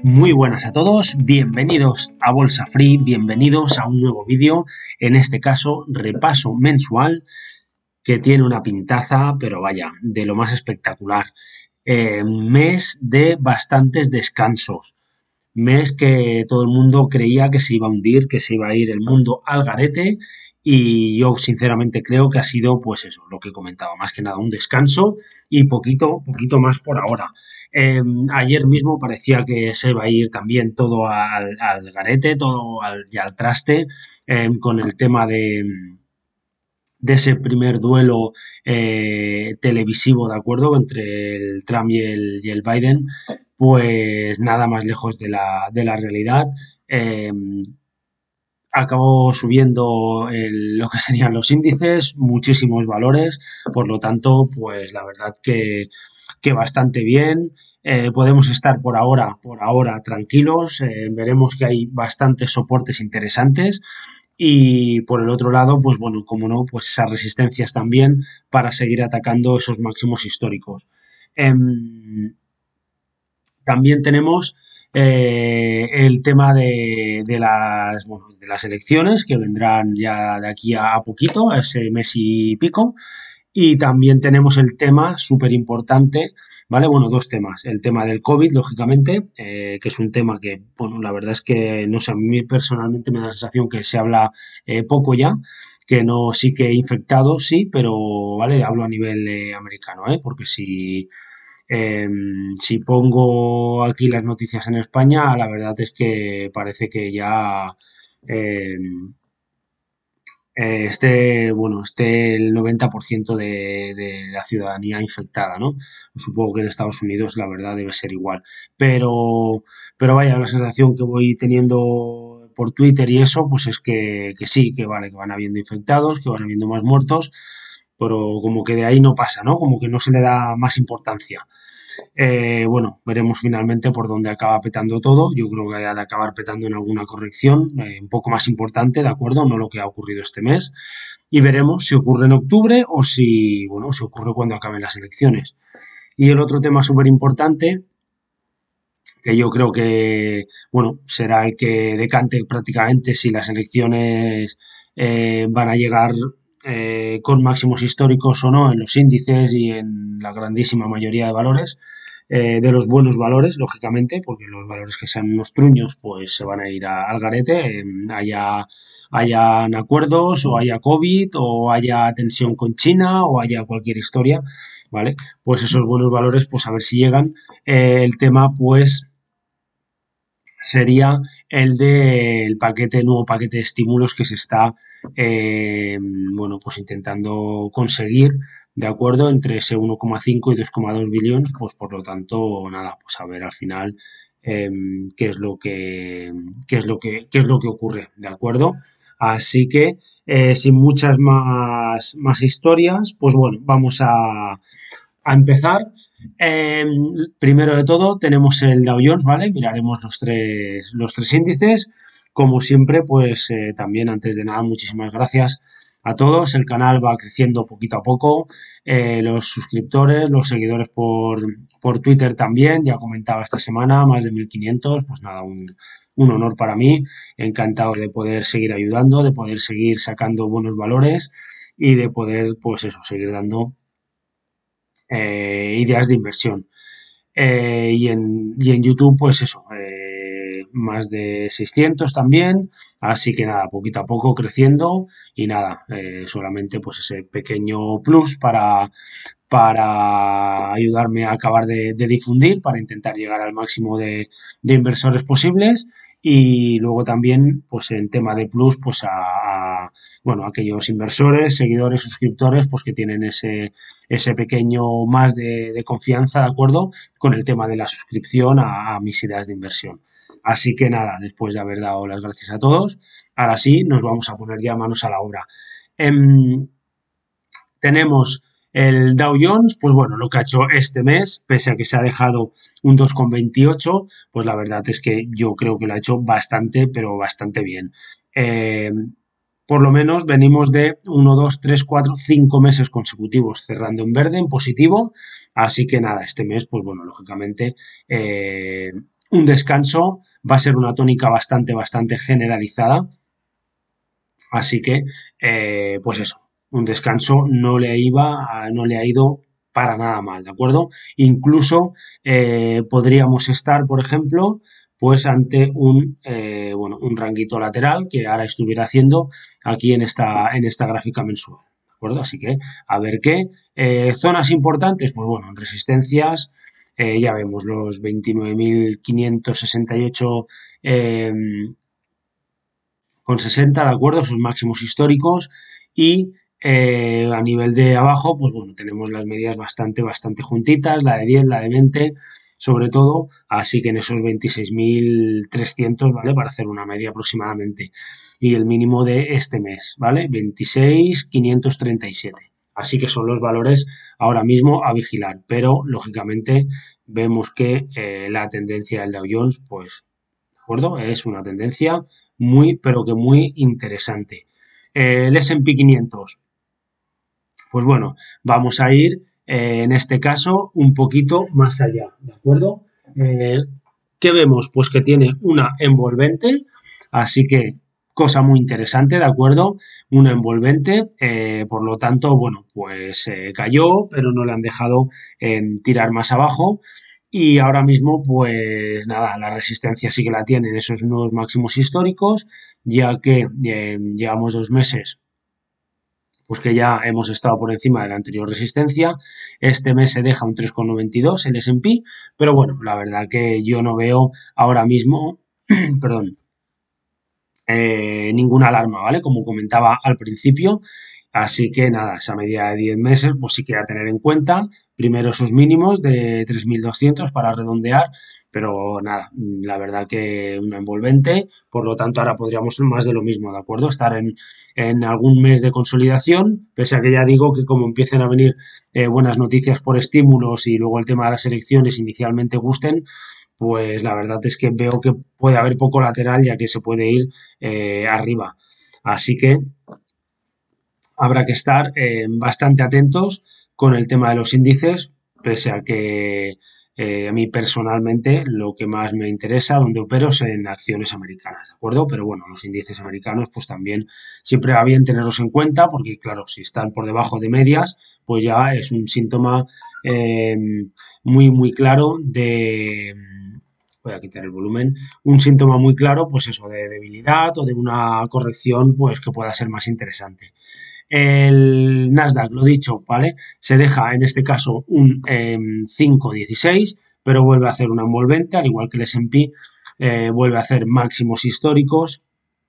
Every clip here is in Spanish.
Muy buenas a todos, bienvenidos a Bolsa Free, bienvenidos a un nuevo vídeo, en este caso repaso mensual que tiene una pintaza, pero vaya, de lo más espectacular. Mes de bastantes descansos, mes que todo el mundo creía que se iba a hundir, que se iba a ir el mundo al garete y yo sinceramente creo que ha sido pues eso, lo que comentaba, más que nada un descanso y poquito más por ahora. Ayer mismo parecía que se iba a ir también todo al garete, todo y al traste con el tema de ese primer duelo televisivo, ¿de acuerdo? Entre el Trump y el Biden, pues nada más lejos de la realidad. Eh, Acabó subiendo lo que serían los índices, muchísimos valores, por lo tanto, pues la verdad que bastante bien. Podemos estar por ahora tranquilos, veremos que hay bastantes soportes interesantes y por el otro lado, pues bueno, como no, pues esas resistencias también para seguir atacando esos máximos históricos. También tenemos el tema bueno, de las elecciones que vendrán ya de aquí a poquito, a ese mes y pico. Y también tenemos el tema súper importante, ¿vale? Bueno, dos temas. El tema del COVID, lógicamente, que es un tema que, bueno, la verdad es que, no sé, a mí personalmente me da la sensación que se habla poco ya, que no, sí que infectados, sí, pero, ¿vale? Hablo a nivel americano, ¿eh? Porque si pongo aquí las noticias en España, la verdad es que parece que ya eh, esté el 90% de la ciudadanía infectada, ¿no? Supongo que en Estados Unidos la verdad debe ser igual. Pero vaya, la sensación que voy teniendo por Twitter y eso, pues es que sí, que vale, que van habiendo infectados, que van habiendo más muertos, pero como que de ahí no pasa, ¿no? Como que no se le da más importancia. Bueno, veremos finalmente por dónde acaba petando todo. Yo creo que ha de acabar petando en alguna corrección un poco más importante, ¿de acuerdo? No lo que ha ocurrido este mes. Y veremos si ocurre en octubre o si, bueno, si ocurre cuando acaben las elecciones. Y el otro tema súper importante, que yo creo que, bueno, será el que decante prácticamente si las elecciones van a llegar con máximos históricos o no en los índices y en la grandísima mayoría de valores, de los buenos valores, lógicamente, porque los valores que sean unos truños, pues se van a ir al garete, hayan acuerdos, o haya COVID, o haya tensión con China, o haya cualquier historia, ¿vale? Pues esos buenos valores, pues a ver si llegan. El tema, pues, sería el del nuevo paquete de estímulos que se está, bueno, pues intentando conseguir, de acuerdo, entre ese 1,5 y 2,2 billones, pues por lo tanto, nada, pues a ver al final eh, qué es lo que ocurre, de acuerdo. Así que, sin muchas más historias, pues bueno, vamos a empezar. Eh, Primero de todo tenemos el Dow Jones, ¿vale? Miraremos los tres índices. Como siempre, pues también antes de nada, muchísimas gracias a todos. El canal va creciendo poquito a poco. Los suscriptores, los seguidores por Twitter también, ya comentaba esta semana, más de 1500. Pues nada, un honor para mí. Encantado de poder seguir ayudando, de poder seguir sacando buenos valores y de poder, pues eso, seguir dando ideas de inversión. Y en YouTube, pues eso, más de 600 también, así que nada, poquito a poco creciendo y nada, solamente pues ese pequeño plus para ayudarme a acabar de difundir, para intentar llegar al máximo de inversores posibles y luego también pues en tema de plus pues bueno, aquellos inversores, seguidores, suscriptores pues que tienen ese pequeño más de confianza, ¿de acuerdo? Con el tema de la suscripción a mis ideas de inversión. Así que nada, después de haber dado las gracias a todos, ahora sí nos vamos a poner ya manos a la obra. Tenemos el Dow Jones, pues bueno, lo que ha hecho este mes, pese a que se ha dejado un 2,28, pues la verdad es que yo creo que lo ha hecho bastante, pero bastante bien. Eh, por lo menos venimos de 5 meses consecutivos cerrando en verde, en positivo. Así que nada, este mes, pues bueno, lógicamente un descanso, va a ser una tónica bastante generalizada, así que, pues eso, un descanso no le ha ido para nada mal, ¿de acuerdo? Incluso podríamos estar, por ejemplo, pues ante bueno, un ranguito lateral que ahora estuviera haciendo aquí en esta gráfica mensual, ¿de acuerdo? Así que, a ver qué. Zonas importantes, pues bueno, resistencias, ya vemos los 29.568 con 60, ¿de acuerdo? Sus máximos históricos y a nivel de abajo, pues bueno, tenemos las medias bastante juntitas, la de 10, la de 20, sobre todo, así que en esos 26.300, ¿vale? Para hacer una media aproximadamente. Y el mínimo de este mes, ¿vale? 26.537. Así que son los valores ahora mismo a vigilar, pero lógicamente vemos que la tendencia del Dow Jones, pues, ¿de acuerdo? Es una tendencia pero que muy interesante. El S&P 500, pues bueno, vamos a ir en este caso un poquito más allá, ¿de acuerdo? Eh, ¿Qué vemos? Pues que tiene una envolvente, así que cosa muy interesante, ¿de acuerdo? Una envolvente, por lo tanto, bueno, pues cayó, pero no le han dejado tirar más abajo. Y ahora mismo, pues nada, la resistencia sí que la tienen esos nuevos máximos históricos, ya que llevamos 2 meses pues que ya hemos estado por encima de la anterior resistencia. Este mes se deja un 3,92 el S&P, pero bueno, la verdad que yo no veo ahora mismo, perdón, ninguna alarma, ¿vale? Como comentaba al principio. Así que nada, esa medida de 10 meses, pues sí que hay que tener en cuenta. Primero esos mínimos de 3.200 para redondear, pero nada, la verdad que una envolvente, por lo tanto ahora podríamos ser más de lo mismo, ¿de acuerdo? Estar en algún mes de consolidación, pese a que ya digo que como empiecen a venir buenas noticias por estímulos y luego el tema de las elecciones inicialmente gusten, pues la verdad es que veo que puede haber poco lateral ya que se puede ir arriba. Así que habrá que estar bastante atentos con el tema de los índices, pese a que a mí personalmente lo que más me interesa, donde opero, es en acciones americanas, ¿de acuerdo? Pero bueno, los índices americanos pues también siempre va bien tenerlos en cuenta porque claro, si están por debajo de medias, pues ya es un síntoma eh, muy claro de... Voy a quitar el volumen. Un síntoma muy claro, pues eso, de debilidad o de una corrección, pues que pueda ser más interesante. El Nasdaq, lo dicho, ¿vale? Se deja en este caso un 5,16, pero vuelve a hacer una envolvente, al igual que el S&P, vuelve a hacer máximos históricos,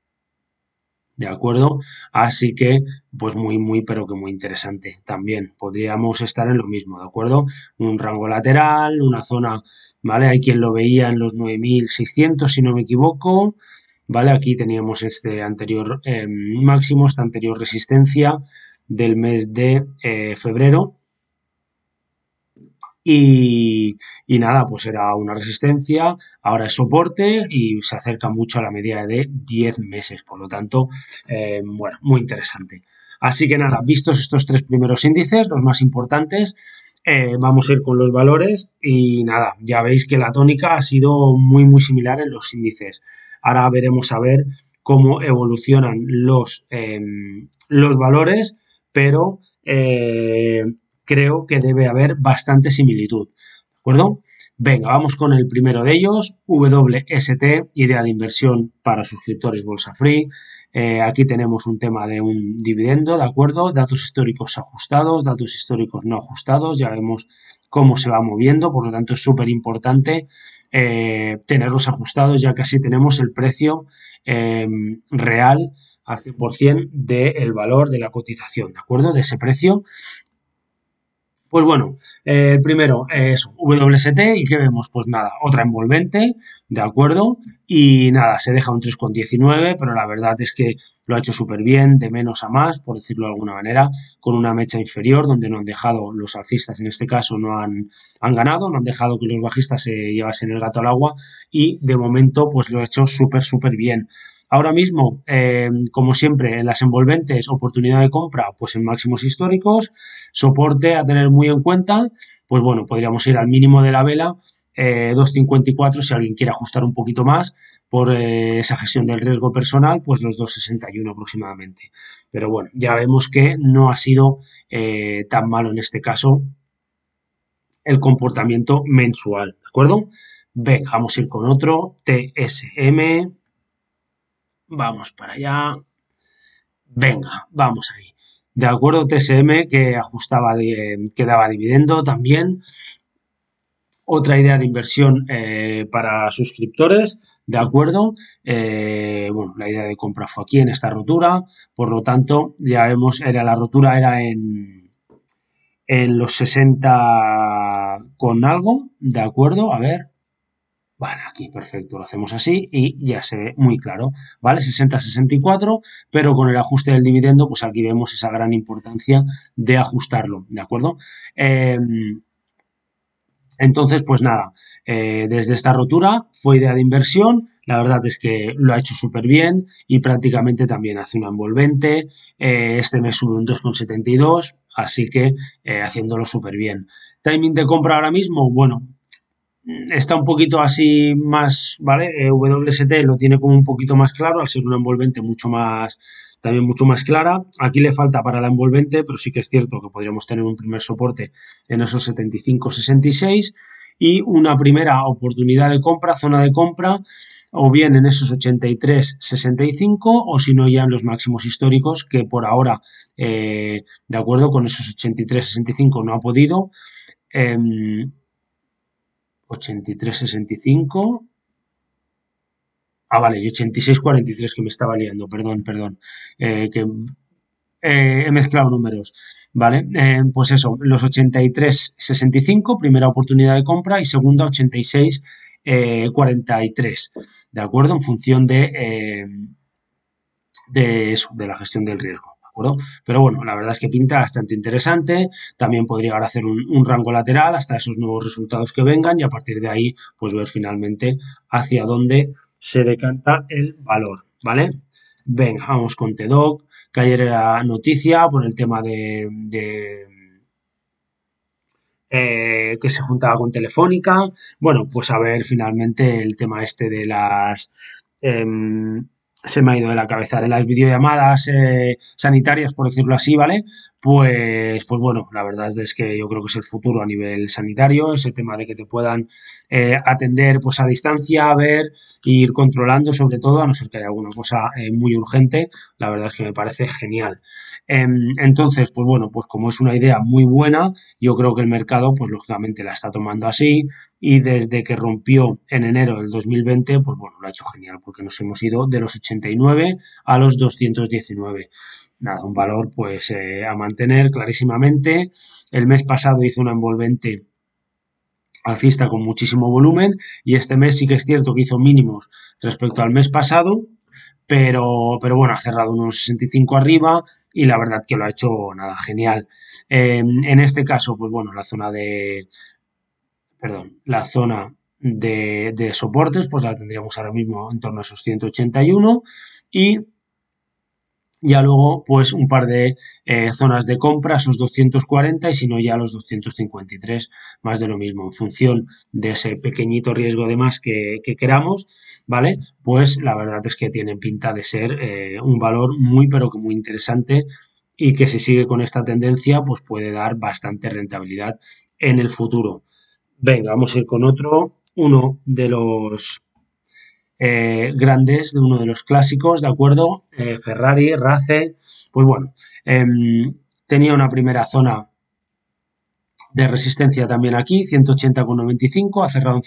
¿de acuerdo? Así que, pues pero que muy interesante. También podríamos estar en lo mismo, ¿de acuerdo? Un rango lateral, una zona, ¿vale? Hay quien lo veía en los 9.600, si no me equivoco, ¿vale? Aquí teníamos este anterior máximo, esta anterior resistencia del mes de febrero. Y nada, pues era una resistencia, ahora es soporte y se acerca mucho a la medida de 10 meses. Por lo tanto, bueno, muy interesante. Así que nada, vistos estos tres primeros índices, los más importantes, vamos a ir con los valores y nada, ya veis que la tónica ha sido muy similar en los índices. Ahora veremos a ver cómo evolucionan los valores, pero creo que debe haber bastante similitud, ¿de acuerdo? Venga, vamos con el primero de ellos, WST, idea de inversión para suscriptores Bolsa Free. Aquí tenemos un tema de un dividendo, ¿de acuerdo? Datos históricos ajustados, datos históricos no ajustados, ya vemos cómo se va moviendo, por lo tanto es súper importante tenerlos ajustados, ya que así tenemos el precio real al 100% del valor de la cotización, ¿de acuerdo? De ese precio. Pues bueno, el primero es WST y ¿qué vemos? Pues nada, otra envolvente, ¿de acuerdo? Y nada, se deja un 3,19, pero la verdad es que lo ha hecho súper bien, de menos a más, por decirlo de alguna manera, con una mecha inferior, donde no han dejado, los alcistas en este caso no han ganado, no han dejado que los bajistas se llevasen el gato al agua y de momento pues lo ha hecho súper bien. Ahora mismo, como siempre, en las envolventes, oportunidad de compra, pues en máximos históricos, soporte a tener muy en cuenta, pues bueno, podríamos ir al mínimo de la vela 2,54 si alguien quiere ajustar un poquito más por esa gestión del riesgo personal, pues los 2,61 aproximadamente. Pero bueno, ya vemos que no ha sido tan malo en este caso el comportamiento mensual, ¿de acuerdo? Venga, vamos a ir con otro, TSM, vamos para allá, venga, vamos ahí. De acuerdo, TSM que ajustaba, que daba dividendo también. Otra idea de inversión para suscriptores, ¿de acuerdo? Bueno, la idea de compra fue aquí en esta rotura, por lo tanto, ya vemos, la rotura era en los 60 con algo, ¿de acuerdo? A ver, vale, aquí perfecto, lo hacemos así y ya se ve muy claro, ¿vale? 60-64, pero con el ajuste del dividendo, pues aquí vemos esa gran importancia de ajustarlo, ¿de acuerdo? Entonces, pues nada, desde esta rotura fue idea de inversión, la verdad es que lo ha hecho súper bien y prácticamente también hace una envolvente, este mes sube un 2,72, así que haciéndolo súper bien. Timing de compra ahora mismo, bueno, está un poquito así más, ¿vale? WST lo tiene como un poquito más claro, al ser una envolvente mucho más, también mucho más clara. Aquí le falta para la envolvente, pero sí que es cierto que podríamos tener un primer soporte en esos 75-66 y una primera oportunidad de compra, zona de compra, o bien en esos 83-65 o si no ya en los máximos históricos que por ahora, de acuerdo con esos 83-65 no ha podido. 83-65. Ah, vale, y 86-43, que me estaba liando, perdón. Que he mezclado números, ¿vale? Pues eso, los 83-65, primera oportunidad de compra, y segunda 86-43, ¿de acuerdo? En función de eso, de la gestión del riesgo. ¿De acuerdo? Pero bueno, la verdad es que pinta bastante interesante. También podría ahora hacer un rango lateral hasta esos nuevos resultados que vengan y a partir de ahí, pues ver finalmente hacia dónde se decanta el valor, ¿vale? Venga, vamos con TEDOC, que ayer era noticia por el tema que se juntaba con Telefónica. Bueno, pues a ver finalmente el tema este de las se me ha ido de la cabeza, de las videollamadas sanitarias, por decirlo así, ¿vale? Pues bueno, la verdad es que yo creo que es el futuro a nivel sanitario, ese tema de que te puedan atender pues a distancia, ver, e ir controlando sobre todo, a no ser que haya alguna cosa muy urgente, la verdad es que me parece genial. Entonces, pues bueno, pues como es una idea muy buena, yo creo que el mercado, pues lógicamente la está tomando así y desde que rompió en enero del 2020, pues bueno, lo ha hecho genial porque nos hemos ido de los 89 a los 219. Nada, un valor pues a mantener clarísimamente. El mes pasado hizo una envolvente alcista con muchísimo volumen y este mes sí que es cierto que hizo mínimos respecto al mes pasado, pero bueno, ha cerrado unos 65 arriba y la verdad que lo ha hecho nada, genial. En este caso, pues bueno, la zona de soportes, pues la tendríamos ahora mismo en torno a esos 181 y ya luego pues un par de zonas de compra, esos 240 y si no ya los 253, más de lo mismo, en función de ese pequeñito riesgo de más que queramos, ¿vale? Pues la verdad es que tienen pinta de ser un valor muy pero que muy interesante y que si sigue con esta tendencia pues puede dar bastante rentabilidad en el futuro. Venga, vamos a ir con otro, uno de los grandes, de uno de los clásicos, ¿de acuerdo? Ferrari, Race, pues bueno, tenía una primera zona de resistencia también aquí, 180,95, ha cerrado en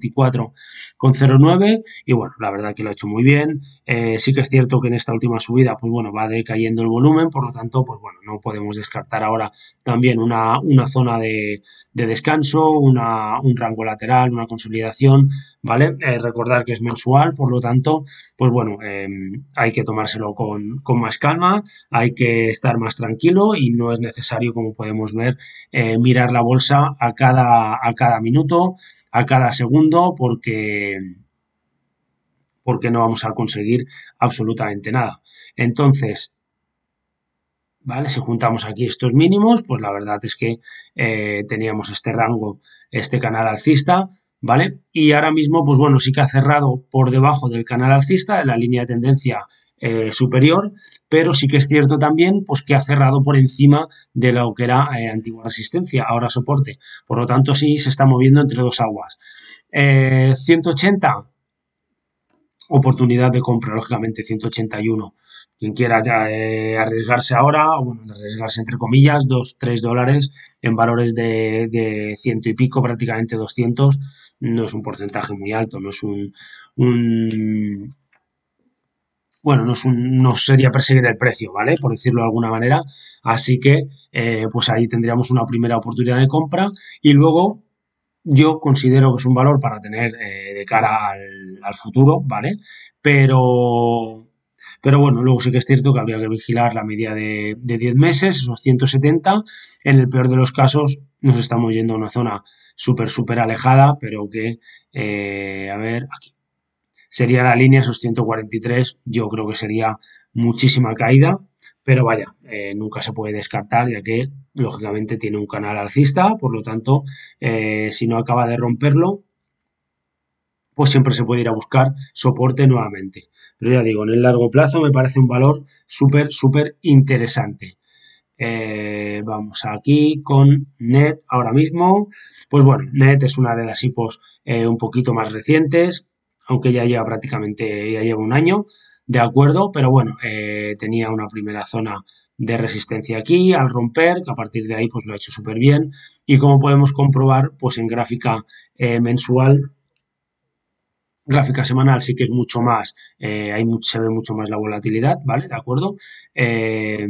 184,09 y bueno, la verdad que lo ha hecho muy bien. Sí que es cierto que en esta última subida, pues bueno, va decayendo el volumen, por lo tanto, pues bueno, no podemos descartar ahora también una zona de descanso, un rango lateral, una consolidación, ¿vale? Recordar que es mensual, por lo tanto, pues bueno, hay que tomárselo con más calma, hay que estar más tranquilo y no es necesario, como podemos ver, mirar la bolsa a cada minuto, a cada segundo, porque no vamos a conseguir absolutamente nada. Entonces, ¿vale? Si juntamos aquí estos mínimos, pues la verdad es que teníamos este rango, este canal alcista, ¿vale? Y ahora mismo, pues bueno, sí que ha cerrado por debajo del canal alcista, de la línea de tendencia superior, pero sí que es cierto también pues que ha cerrado por encima de lo que era antigua resistencia, ahora soporte. Por lo tanto, sí se está moviendo entre dos aguas. 180, oportunidad de compra, lógicamente, 181. Quien quiera ya, arriesgarse ahora, o bueno, arriesgarse entre comillas, 2, 3 dólares en valores de ciento y pico, prácticamente 200, no es un porcentaje muy alto, no es un bueno, no sería perseguir el precio, ¿vale? Por decirlo de alguna manera. Así que, pues ahí tendríamos una primera oportunidad de compra y luego yo considero que es un valor para tener de cara al futuro, ¿vale? Pero, pero bueno, luego sí que es cierto que habría que vigilar la media de 10 meses, esos 170. En el peor de los casos, nos estamos yendo a una zona súper alejada, pero que, a ver, aquí sería la línea, esos 143, yo creo que sería muchísima caída, pero vaya, nunca se puede descartar, ya que lógicamente tiene un canal alcista, por lo tanto, si no acaba de romperlo, pues siempre se puede ir a buscar soporte nuevamente. Pero ya digo, en el largo plazo me parece un valor súper interesante. Vamos aquí con NET ahora mismo. Pues bueno, NET es una de las IPOs un poquito más recientes, aunque ya lleva prácticamente, ya lleva un año, de acuerdo, pero bueno, tenía una primera zona de resistencia aquí al romper, que a partir de ahí pues lo ha hecho súper bien. Y como podemos comprobar, pues en gráfica mensual, gráfica semanal sí que es mucho más, se ve mucho más la volatilidad, ¿vale? ¿De acuerdo? Eh,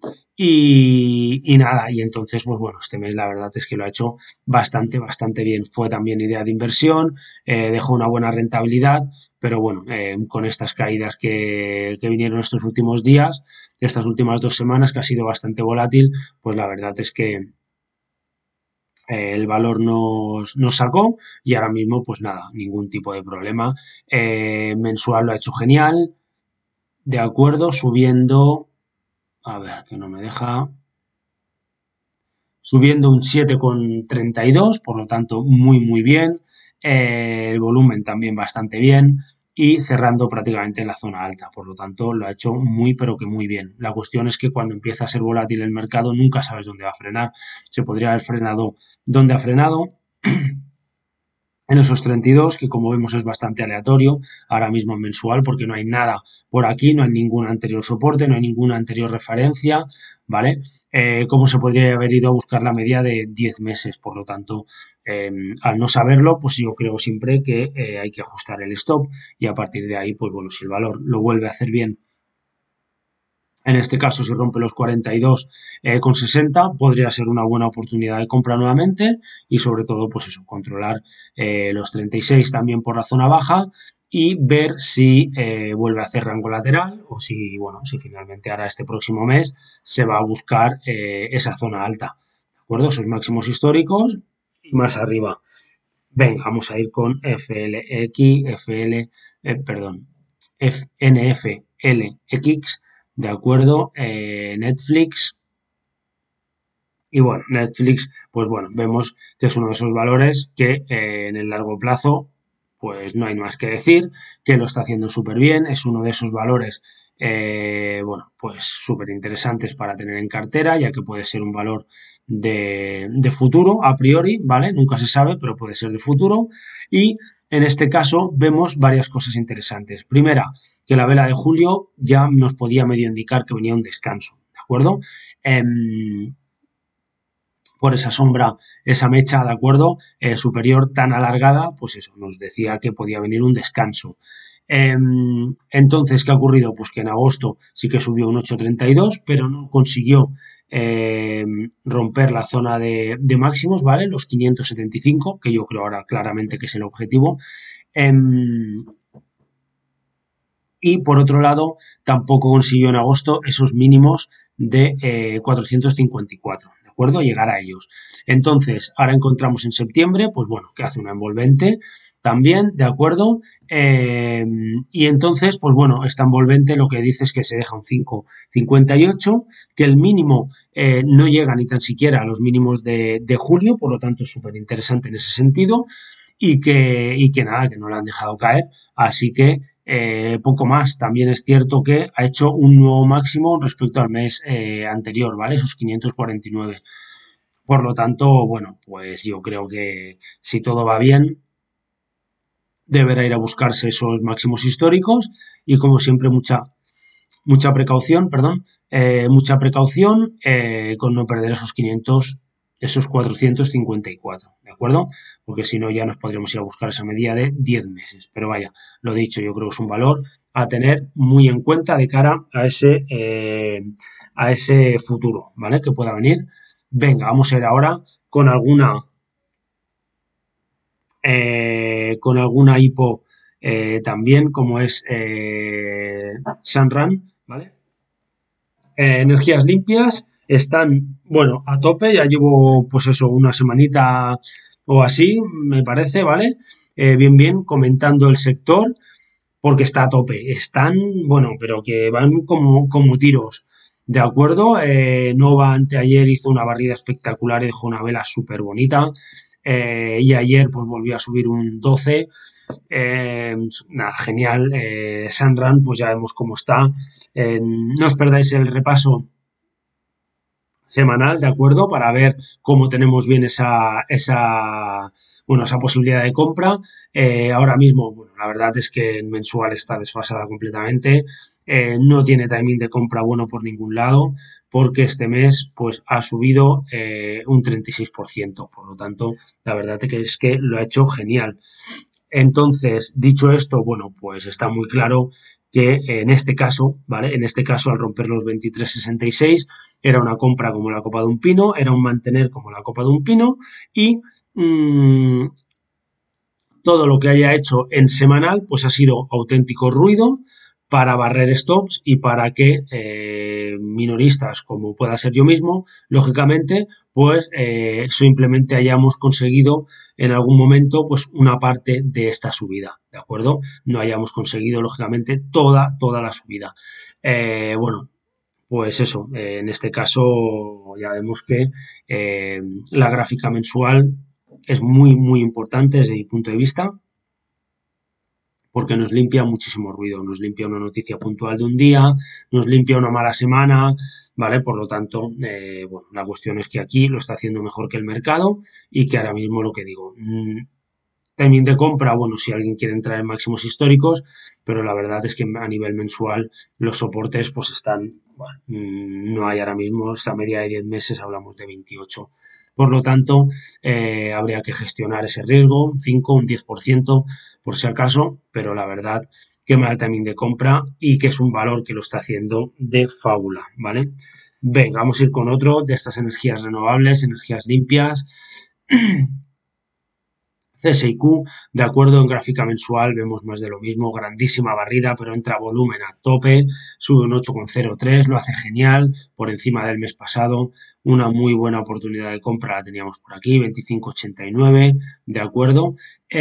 y nada, y entonces, pues bueno, este mes la verdad es que lo ha hecho bastante bien. Fue también idea de inversión, dejó una buena rentabilidad, pero bueno, con estas caídas que vinieron estos últimos días, estas últimas 2 semanas, que ha sido bastante volátil, pues la verdad es que el valor nos sacó y ahora mismo pues nada, ningún tipo de problema. Mensual lo ha hecho genial, de acuerdo, subiendo, a ver, que no me deja, subiendo un 7,32, por lo tanto muy bien. El volumen también bastante bien y cerrando prácticamente en la zona alta, por lo tanto lo ha hecho muy pero que muy bien. La cuestión es que cuando empieza a ser volátil el mercado nunca sabes dónde va a frenar. Se podría haber frenado donde ha frenado, en esos 32, que como vemos es bastante aleatorio, ahora mismo mensual, porque no hay nada por aquí, no hay ningún anterior soporte, no hay ninguna anterior referencia, ¿vale? ¿Cómo se podría haber ido a buscar la media de 10 meses? Por lo tanto, al no saberlo, pues yo creo siempre que hay que ajustar el stop y a partir de ahí, pues bueno, si el valor lo vuelve a hacer bien, en este caso, si rompe los 42,60, podría ser una buena oportunidad de compra nuevamente y sobre todo, pues eso, controlar los 36 también por la zona baja y ver si vuelve a hacer rango lateral o si, bueno, si finalmente ahora este próximo mes se va a buscar esa zona alta, ¿de acuerdo? Esos máximos históricos y más arriba. Venga, vamos a ir con FLX, perdón, NFLX, de acuerdo, Netflix. Y bueno, Netflix, pues bueno, vemos que es uno de esos valores que en el largo plazo, pues no hay más que decir, que lo está haciendo súper bien, es uno de esos valores, bueno, pues súper interesantes para tener en cartera, ya que puede ser un valor de futuro a priori, ¿vale? Nunca se sabe, pero puede ser de futuro. Y en este caso vemos varias cosas interesantes. Primera, que la vela de julio ya nos podía medio indicar que venía un descanso, ¿de acuerdo? Por esa sombra, esa mecha, ¿de acuerdo? Superior tan alargada, pues eso, nos decía que podía venir un descanso. Entonces, ¿qué ha ocurrido? Pues que en agosto sí que subió un 8,32, pero no consiguió romper la zona de máximos, ¿vale? Los 575, que yo creo ahora claramente que es el objetivo. Y por otro lado, tampoco consiguió en agosto esos mínimos de 454, ¿de acuerdo? Llegar a ellos. Entonces, ahora encontramos en septiembre, pues bueno, que hace una envolvente también, ¿de acuerdo? Y entonces, pues bueno, esta envolvente lo que dice es que se deja un 5,58, que el mínimo no llega ni tan siquiera a los mínimos de julio, por lo tanto es súper interesante en ese sentido. y que nada, que no la han dejado caer. Así que poco más. También es cierto que ha hecho un nuevo máximo respecto al mes anterior, ¿vale? Esos 549. Por lo tanto, bueno, pues yo creo que si todo va bien, deberá ir a buscarse esos máximos históricos y como siempre mucha precaución, perdón, mucha precaución con no perder esos 454, ¿de acuerdo? Porque si no ya nos podríamos ir a buscar esa medida de 10 meses. Pero vaya, lo dicho, yo creo que es un valor a tener muy en cuenta de cara a ese futuro, ¿vale? Que pueda venir. Venga, vamos a ir ahora con con alguna hipo también, como es Sunrun, ¿vale? Energías limpias están, bueno, a tope, ya llevo pues eso, una semanita o así, me parece, ¿vale? Bien, comentando el sector, porque está a tope, están, bueno, pero que van como tiros. ¿De acuerdo? Nova anteayer hizo una barrida espectacular y dejó una vela súper bonita. Y ayer pues volvió a subir un 12. Nada, genial. Sunrun, pues ya vemos cómo está. No os perdáis el repaso semanal, ¿de acuerdo? Para ver cómo tenemos bien bueno, esa posibilidad de compra. Ahora mismo, bueno, la verdad es que en mensual está desfasada completamente. No tiene timing de compra bueno por ningún lado, porque este mes pues ha subido un 36%. Por lo tanto, la verdad es que lo ha hecho genial. Entonces, dicho esto, bueno, pues está muy claro que en este caso, ¿vale? En este caso, al romper los 23,66, era una compra como la copa de un pino, era un mantener como la copa de un pino y mmm, todo lo que haya hecho en semanal, pues ha sido auténtico ruido para barrer stops y para que minoristas, como pueda ser yo mismo, lógicamente, pues simplemente hayamos conseguido en algún momento pues una parte de esta subida, ¿de acuerdo? No hayamos conseguido, lógicamente, toda la subida. Bueno, pues eso, en este caso ya vemos que eh, la gráfica mensual es muy importante desde mi punto de vista porque nos limpia muchísimo ruido, nos limpia una noticia puntual de un día, nos limpia una mala semana, ¿vale? Por lo tanto, bueno, la cuestión es que aquí lo está haciendo mejor que el mercado y que ahora mismo lo que digo, timing de compra, bueno, si alguien quiere entrar en máximos históricos, pero la verdad es que a nivel mensual los soportes pues están, bueno, no hay ahora mismo, esa media de 10 meses hablamos de 28. Por lo tanto, habría que gestionar ese riesgo, un 5, un 10% por si acaso, pero la verdad que me da el timing de compra y que es un valor que lo está haciendo de fábula, ¿vale? Venga, vamos a ir con otro de estas energías renovables, energías limpias. CSIQ, de acuerdo, en gráfica mensual vemos más de lo mismo, grandísima barrida, pero entra volumen a tope, sube un 8,03, lo hace genial, por encima del mes pasado, una muy buena oportunidad de compra la teníamos por aquí, 25,89, de acuerdo.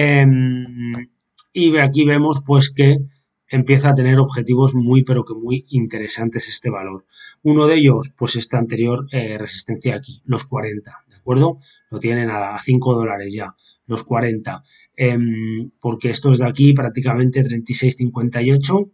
Y aquí vemos pues que empieza a tener objetivos muy pero que muy interesantes este valor. Uno de ellos, pues esta anterior resistencia aquí, los 40, ¿de acuerdo? Lo tienen a $5 ya los 40, porque estos de aquí prácticamente 36,58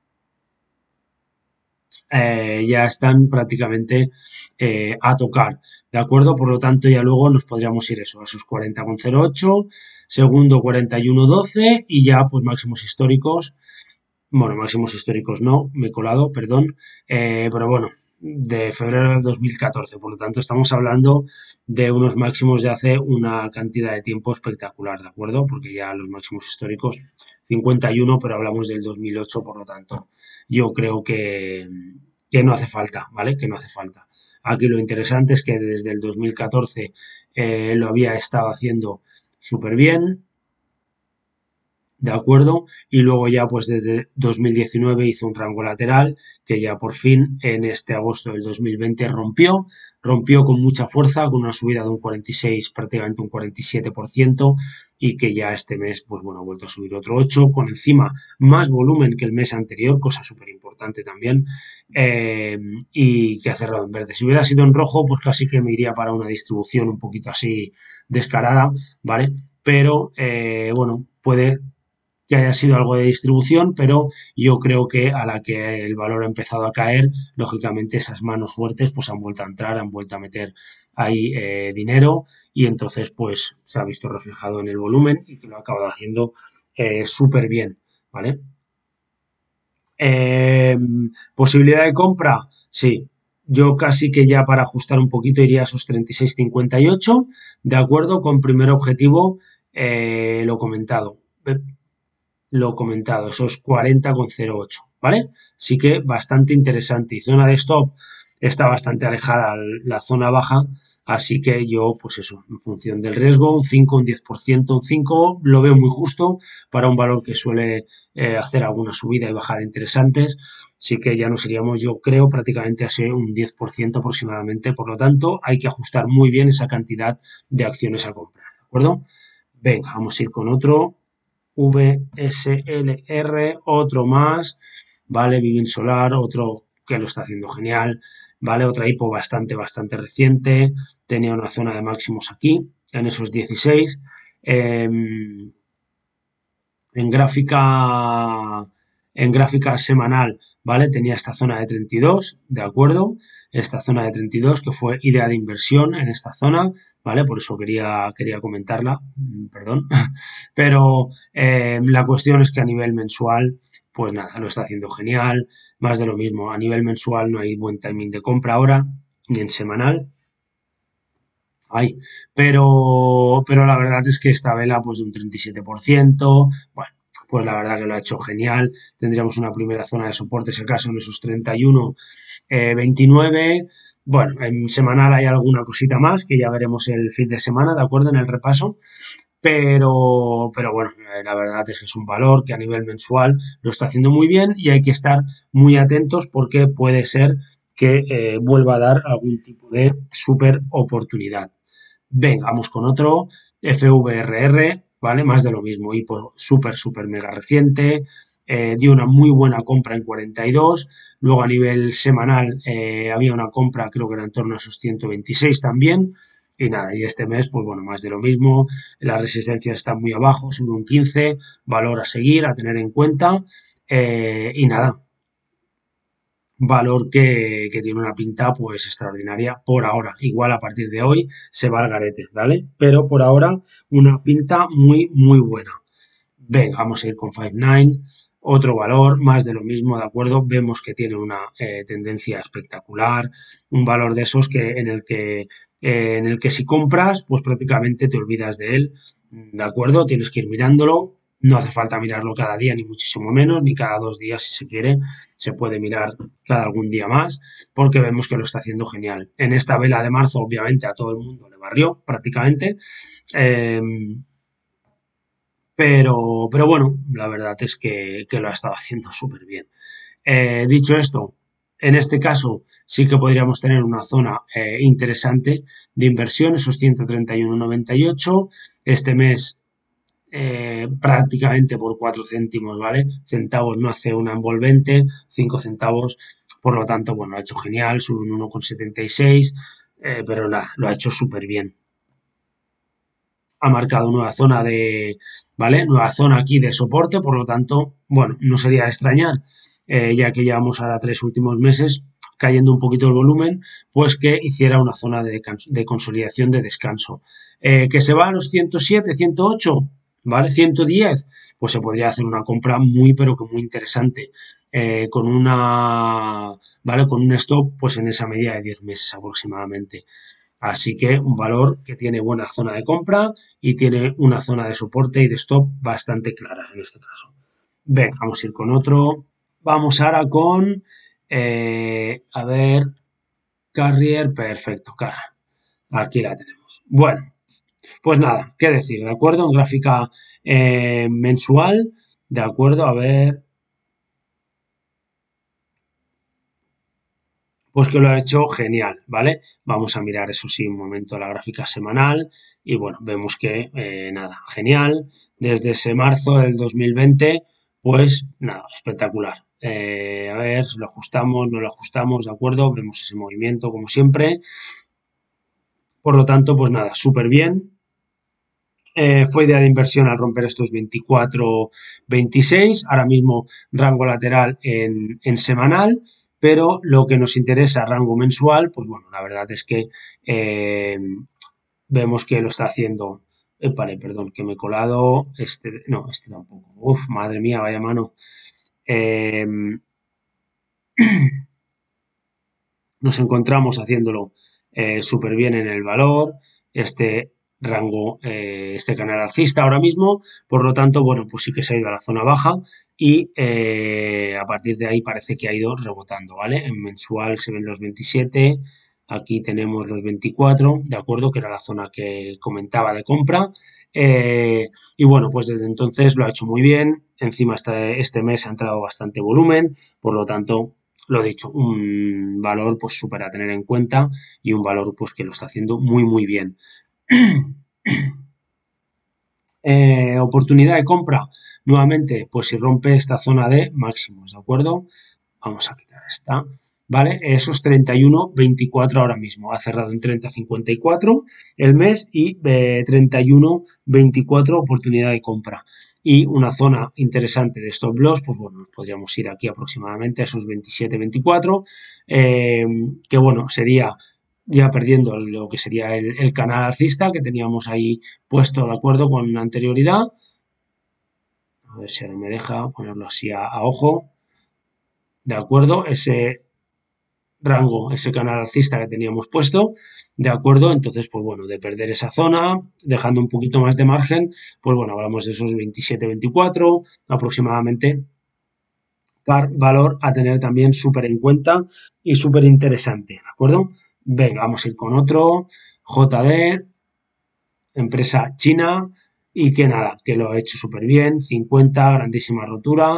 ya están prácticamente a tocar, ¿de acuerdo? Por lo tanto, ya luego nos podríamos ir eso, a esos 40,08, segundo 41,12 y ya pues máximos históricos. Bueno, máximos históricos no, me he colado, perdón, pero bueno, de febrero del 2014, por lo tanto estamos hablando de unos máximos de hace una cantidad de tiempo espectacular, ¿de acuerdo? Porque ya los máximos históricos 51, pero hablamos del 2008, por lo tanto yo creo que no hace falta, ¿vale? Que no hace falta. Aquí lo interesante es que desde el 2014 lo había estado haciendo súper bien, ¿de acuerdo? Y luego ya pues desde 2019 hizo un rango lateral que ya por fin en este agosto del 2020 rompió con mucha fuerza, con una subida de un 46, prácticamente un 47% y que ya este mes pues bueno ha vuelto a subir otro 8 con encima más volumen que el mes anterior, cosa súper importante también y que ha cerrado en verde. Si hubiera sido en rojo pues casi que me iría para una distribución un poquito así descarada, ¿vale? pero bueno, puede que haya sido algo de distribución, pero yo creo que a la que el valor ha empezado a caer, lógicamente esas manos fuertes pues han vuelto a entrar, han vuelto a meter ahí dinero y entonces pues se ha visto reflejado en el volumen y que lo ha acabado haciendo súper bien, ¿vale? Eh, Posibilidad de compra, sí. Yo casi que ya para ajustar un poquito iría a esos 36,58, de acuerdo con primer objetivo, lo comentado. Lo comentado, esos 40,08, ¿vale? Sí que bastante interesante. Y zona de stop está bastante alejada la zona baja, así que yo, pues eso, en función del riesgo, un 5, un 10%, un 5, lo veo muy justo para un valor que suele hacer alguna subida y bajada interesantes. Sí que ya nos iríamos, yo creo, prácticamente a ser un 10% aproximadamente. Por lo tanto, hay que ajustar muy bien esa cantidad de acciones a comprar, ¿de acuerdo? Venga, vamos a ir con otro. VSLR, otro más, ¿vale? Vivin Solar, otro que lo está haciendo genial, ¿vale? Otra hipo bastante reciente, tenía una zona de máximos aquí, en esos 16. En gráfica, en gráfica semanal, ¿vale? Tenía esta zona de 32, ¿de acuerdo? Esta zona de 32 que fue idea de inversión en esta zona, ¿vale? Por eso quería comentarla, perdón. Pero la cuestión es que a nivel mensual, pues nada, lo está haciendo genial, más de lo mismo. A nivel mensual no hay buen timing de compra ahora, ni en semanal, hay, pero la verdad es que esta vela, pues de un 37%, bueno, pues la verdad que lo ha hecho genial. Tendríamos una primera zona de soporte, si acaso, en esos 31, 29. Bueno, en semanal hay alguna cosita más que ya veremos el fin de semana, ¿de acuerdo? En el repaso. Pero bueno, la verdad es que es un valor que a nivel mensual lo está haciendo muy bien y hay que estar muy atentos porque puede ser que vuelva a dar algún tipo de super oportunidad. Venga, vamos con otro, FVRR, ¿vale? Más de lo mismo, hipo súper mega reciente, dio una muy buena compra en 42, luego a nivel semanal había una compra, creo que era en torno a esos 126 también, y nada, y este mes, pues bueno, más de lo mismo, las resistencias están muy abajo, sube un 15, valor a seguir, a tener en cuenta, y nada, valor que tiene una pinta pues extraordinaria por ahora. Igual a partir de hoy se va al garete, ¿vale? Pero por ahora una pinta muy buena. Venga, vamos a ir con Five9, otro valor, más de lo mismo, ¿de acuerdo? Vemos que tiene una tendencia espectacular, un valor de esos en el que si compras, pues prácticamente te olvidas de él, ¿de acuerdo? Tienes que ir mirándolo, no hace falta mirarlo cada día, ni muchísimo menos, ni cada 2 días si se quiere, se puede mirar cada algún día más, porque vemos que lo está haciendo genial. En esta vela de marzo, obviamente, a todo el mundo le barrió prácticamente. Eh, pero bueno, la verdad es que lo ha estado haciendo súper bien. Dicho esto, en este caso sí que podríamos tener una zona interesante de inversión, esos 131,98. Este mes prácticamente por 4 céntimos, ¿vale? Centavos no hace una envolvente, 5 centavos, por lo tanto, bueno, lo ha hecho genial, sube un 1,76, pero nada, lo ha hecho súper bien. Ha marcado nueva zona ¿vale? Nueva zona aquí de soporte, por lo tanto, bueno, no sería de extrañar, ya que llevamos ahora 3 últimos meses cayendo un poquito el volumen, pues que hiciera una zona de consolidación de descanso. Que se va a los 107, 108, ¿vale? 110, pues se podría hacer una compra muy, pero que muy interesante. Con ¿vale? Con un stop, pues en esa medida de 10 meses aproximadamente. Así que un valor que tiene buena zona de compra y tiene una zona de soporte y de stop bastante claras en este caso. Venga, vamos a ir con otro. Vamos ahora con, a ver, Carrier, perfecto, Carrier. Aquí la tenemos. Bueno, pues nada, qué decir, ¿de acuerdo? En gráfica mensual, de acuerdo, a ver, pues que lo ha hecho genial, ¿vale? Vamos a mirar, eso sí, un momento la gráfica semanal y bueno, vemos que nada, genial. Desde ese marzo del 2020, pues nada, espectacular. A ver, lo ajustamos, no lo ajustamos, ¿de acuerdo? Vemos ese movimiento como siempre. Por lo tanto, pues nada, súper bien. Fue idea de inversión al romper estos 24-26, ahora mismo rango lateral en semanal, pero lo que nos interesa, rango mensual, pues bueno, la verdad es que eh, vemos que lo está haciendo. Vale, perdón, que me he colado. No, este tampoco. Uf, madre mía, vaya mano. Eh, Nos encontramos haciéndolo súper bien en el valor, este rango, este canal alcista ahora mismo, por lo tanto, bueno, pues sí que se ha ido a la zona baja y a partir de ahí parece que ha ido rebotando, ¿vale? En mensual se ven los 27, aquí tenemos los 24, ¿de acuerdo? Que era la zona que comentaba de compra. Y bueno, pues desde entonces lo ha hecho muy bien, encima este mes ha entrado bastante volumen, por lo tanto, lo dicho, un valor pues súper a tener en cuenta y un valor pues que lo está haciendo muy muy bien. Oportunidad de compra, nuevamente, pues si rompe esta zona de máximos, ¿de acuerdo? Vamos a quitar esta, ¿vale? Esos 31,24 ahora mismo, ha cerrado en 30,54 el mes y 31,24 oportunidad de compra. Y una zona interesante de stop loss, pues bueno, nos podríamos ir aquí aproximadamente a esos 27,24, que bueno, sería ya perdiendo lo que sería el canal alcista que teníamos ahí puesto de acuerdo con anterioridad. A ver si ahora me deja ponerlo así a ojo. De acuerdo, ese rango, ese canal alcista que teníamos puesto, de acuerdo, entonces, pues bueno, de perder esa zona, dejando un poquito más de margen, pues bueno, hablamos de esos 27-24 aproximadamente, valor a tener también súper en cuenta y súper interesante, ¿de acuerdo? Venga, vamos a ir con otro, JD, empresa china, y que nada, que lo ha hecho súper bien, 50, grandísima rotura,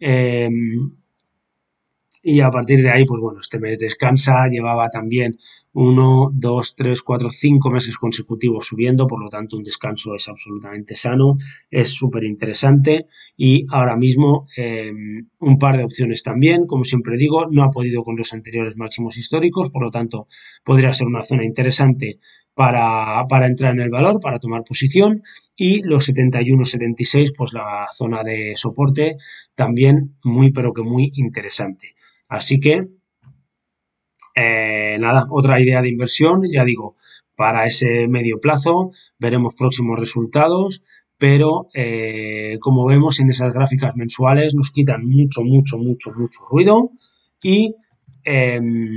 y a partir de ahí, pues bueno, este mes descansa, llevaba también 1, 2, 3, 4, 5 meses consecutivos subiendo, por lo tanto un descanso es absolutamente sano, es súper interesante y ahora mismo un par de opciones también, como siempre digo, no ha podido con los anteriores máximos históricos, por lo tanto podría ser una zona interesante para entrar en el valor, para tomar posición y los 71-76, pues la zona de soporte también muy pero que muy interesante. Así que, nada, otra idea de inversión, ya digo, para ese medio plazo, veremos próximos resultados, pero como vemos en esas gráficas mensuales nos quitan mucho, mucho, mucho, mucho ruido y, eh,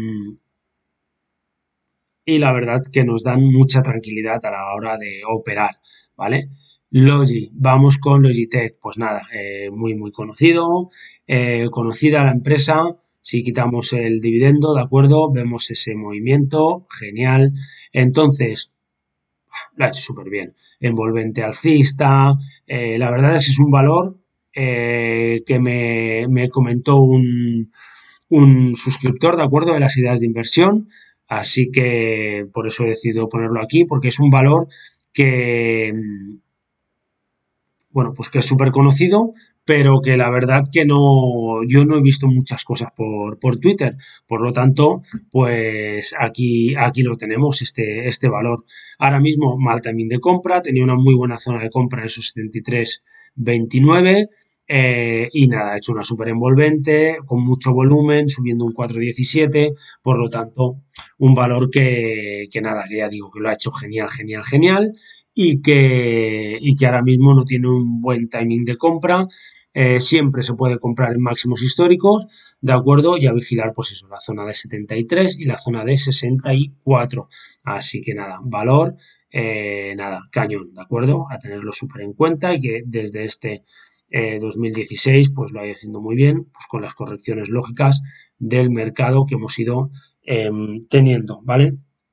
y la verdad que nos dan mucha tranquilidad a la hora de operar, ¿vale? Logi, vamos con Logitech, pues nada, muy muy conocido, conocida la empresa, si quitamos el dividendo, ¿de acuerdo? Vemos ese movimiento, genial. Entonces, lo ha hecho súper bien. Envolvente alcista, la verdad es que es un valor que me comentó un suscriptor, ¿de acuerdo? De las ideas de inversión. Así que por eso he decidido ponerlo aquí, porque es un valor que, bueno, pues que es súper conocido, pero que la verdad que no, yo no he visto muchas cosas por Twitter. Por lo tanto, pues aquí lo tenemos, este valor. Ahora mismo, mal timing de compra, tenía una muy buena zona de compra en esos 73,29. Y nada, ha hecho una súper envolvente, con mucho volumen, subiendo un 4,17, por lo tanto, un valor que nada, que ya digo que lo ha hecho genial, genial, genial, y que ahora mismo no tiene un buen timing de compra. Siempre se puede comprar en máximos históricos, ¿de acuerdo? Y a vigilar, pues eso, la zona de 73 y la zona de 64. Así que nada, valor, nada, cañón, ¿de acuerdo? A tenerlo súper en cuenta y que desde este 2016 pues lo ha ido haciendo muy bien, pues con las correcciones lógicas del mercado que hemos ido teniendo, ¿vale?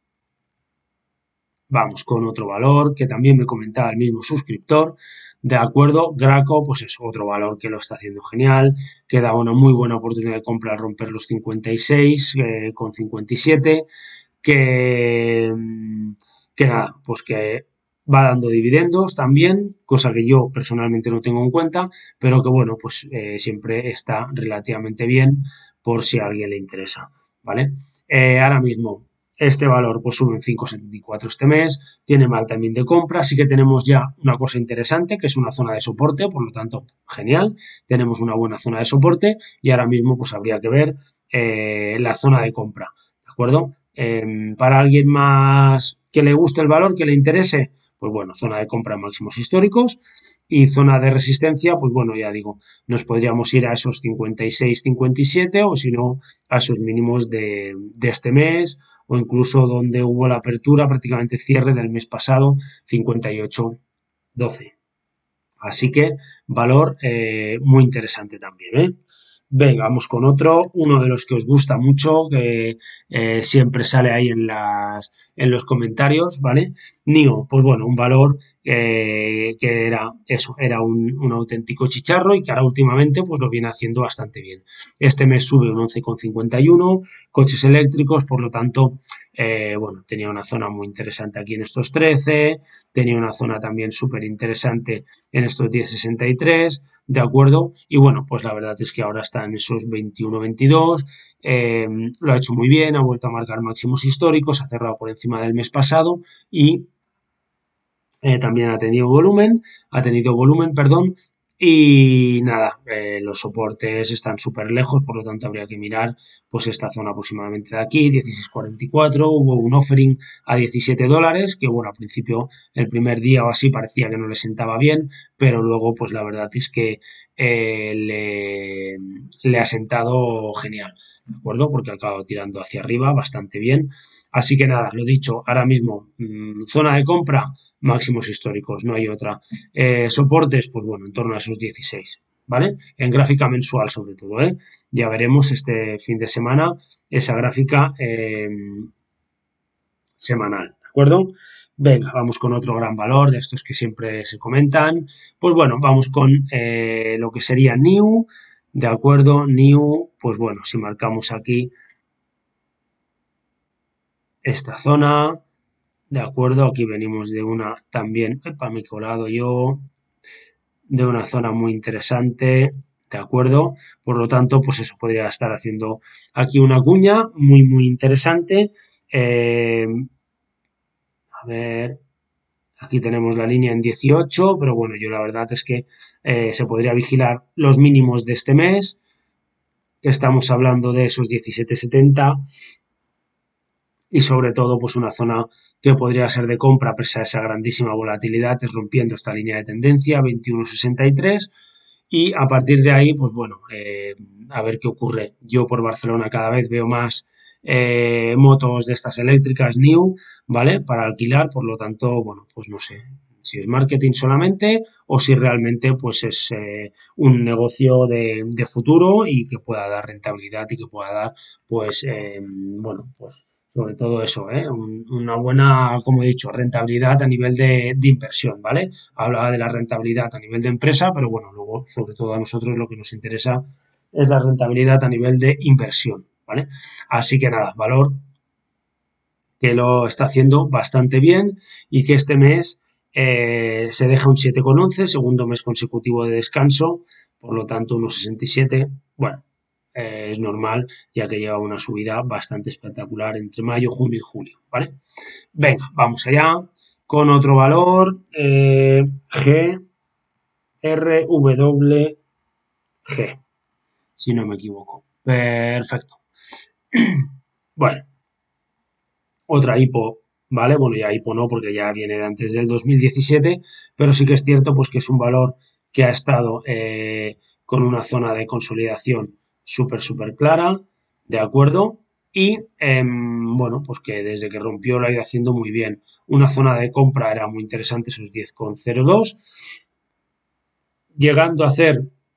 Vamos con otro valor que también me comentaba el mismo suscriptor. De acuerdo, Graco, pues es otro valor que lo está haciendo genial, que da una muy buena oportunidad de compra al romper los 56 con 57, que, que nada, pues que va dando dividendos también, cosa que yo personalmente no tengo en cuenta, pero que bueno, pues siempre está relativamente bien por si a alguien le interesa, ¿vale? Ahora mismo Este valor pues sube en 5,74 este mes, tiene mal también de compra, así que tenemos ya una cosa interesante que es una zona de soporte, por lo tanto, genial, tenemos una buena zona de soporte y ahora mismo pues habría que ver la zona de compra, ¿de acuerdo? Para alguien más que le guste el valor, que le interese, pues bueno, zona de compra en máximos históricos y zona de resistencia, pues bueno, ya digo, nos podríamos ir a esos 56, 57 o si no, a esos mínimos de este mes o incluso donde hubo la apertura, prácticamente cierre del mes pasado, 58,12. Así que valor muy interesante también, ¿eh? Venga, vamos con otro, uno de los que os gusta mucho, que siempre sale ahí en los comentarios, ¿vale? NIO, pues bueno, un valor que era eso, era un auténtico chicharro y que ahora últimamente pues lo viene haciendo bastante bien. Este mes sube un 11,51, coches eléctricos, por lo tanto, bueno, tenía una zona muy interesante aquí en estos 13, tenía una zona también súper interesante en estos 10,63, ¿de acuerdo? Y bueno, pues la verdad es que ahora está en esos 21, 22, lo ha hecho muy bien, ha vuelto a marcar máximos históricos, ha cerrado por encima del mes pasado y también ha tenido volumen, perdón, y nada, los soportes están súper lejos, por lo tanto habría que mirar pues esta zona aproximadamente de aquí, 16,44, hubo un offering a $17, que bueno, al principio, el primer día o así parecía que no le sentaba bien, pero luego pues la verdad es que le ha sentado genial, ¿de acuerdo? Porque ha acabado tirando hacia arriba bastante bien. Así que nada, lo dicho, ahora mismo, zona de compra, máximos históricos, no hay otra. Soportes, pues bueno, en torno a esos 16, ¿vale? En gráfica mensual sobre todo, ¿eh? Ya veremos este fin de semana esa gráfica semanal, ¿de acuerdo? Venga, vamos con otro gran valor de estos que siempre se comentan. Pues bueno, vamos con lo que sería New, ¿de acuerdo? New, pues bueno, si marcamos aquí esta zona, ¿de acuerdo? Aquí venimos de una también, epa, me he colado yo, de una zona muy interesante, ¿de acuerdo? Por lo tanto, pues eso podría estar haciendo aquí una cuña muy, muy interesante. A ver, aquí tenemos la línea en 18, pero bueno, yo la verdad es que se podría vigilar los mínimos de este mes, que estamos hablando de esos 17,70 y sobre todo pues una zona que podría ser de compra pese a esa grandísima volatilidad, es rompiendo esta línea de tendencia 21,63 y a partir de ahí pues bueno, a ver qué ocurre. Yo por Barcelona cada vez veo más motos de estas eléctricas new, ¿vale? Para alquilar, por lo tanto, bueno, pues no sé si es marketing solamente o si realmente pues es un negocio de futuro y que pueda dar rentabilidad y que pueda dar pues bueno pues sobre todo eso, ¿eh? Una buena, como he dicho, rentabilidad a nivel de inversión, ¿vale? Hablaba de la rentabilidad a nivel de empresa, pero bueno, luego, sobre todo a nosotros lo que nos interesa es la rentabilidad a nivel de inversión, ¿vale? Así que nada, valor que lo está haciendo bastante bien y que este mes se deja un 7,11, segundo mes consecutivo de descanso, por lo tanto 1,67, bueno, es normal ya que lleva una subida bastante espectacular entre mayo, junio y julio, ¿vale? Venga, vamos allá con otro valor, G, R, W, G, si no me equivoco. Perfecto. Bueno, otra hipo, ¿vale? Bueno, ya hipo no, porque ya viene de antes del 2017, pero sí que es cierto pues que es un valor que ha estado con una zona de consolidación súper, súper clara, ¿de acuerdo? Y bueno, pues que desde que rompió lo ha ido haciendo muy bien. Una zona de compra era muy interesante, esos 10,02, llegando a hacer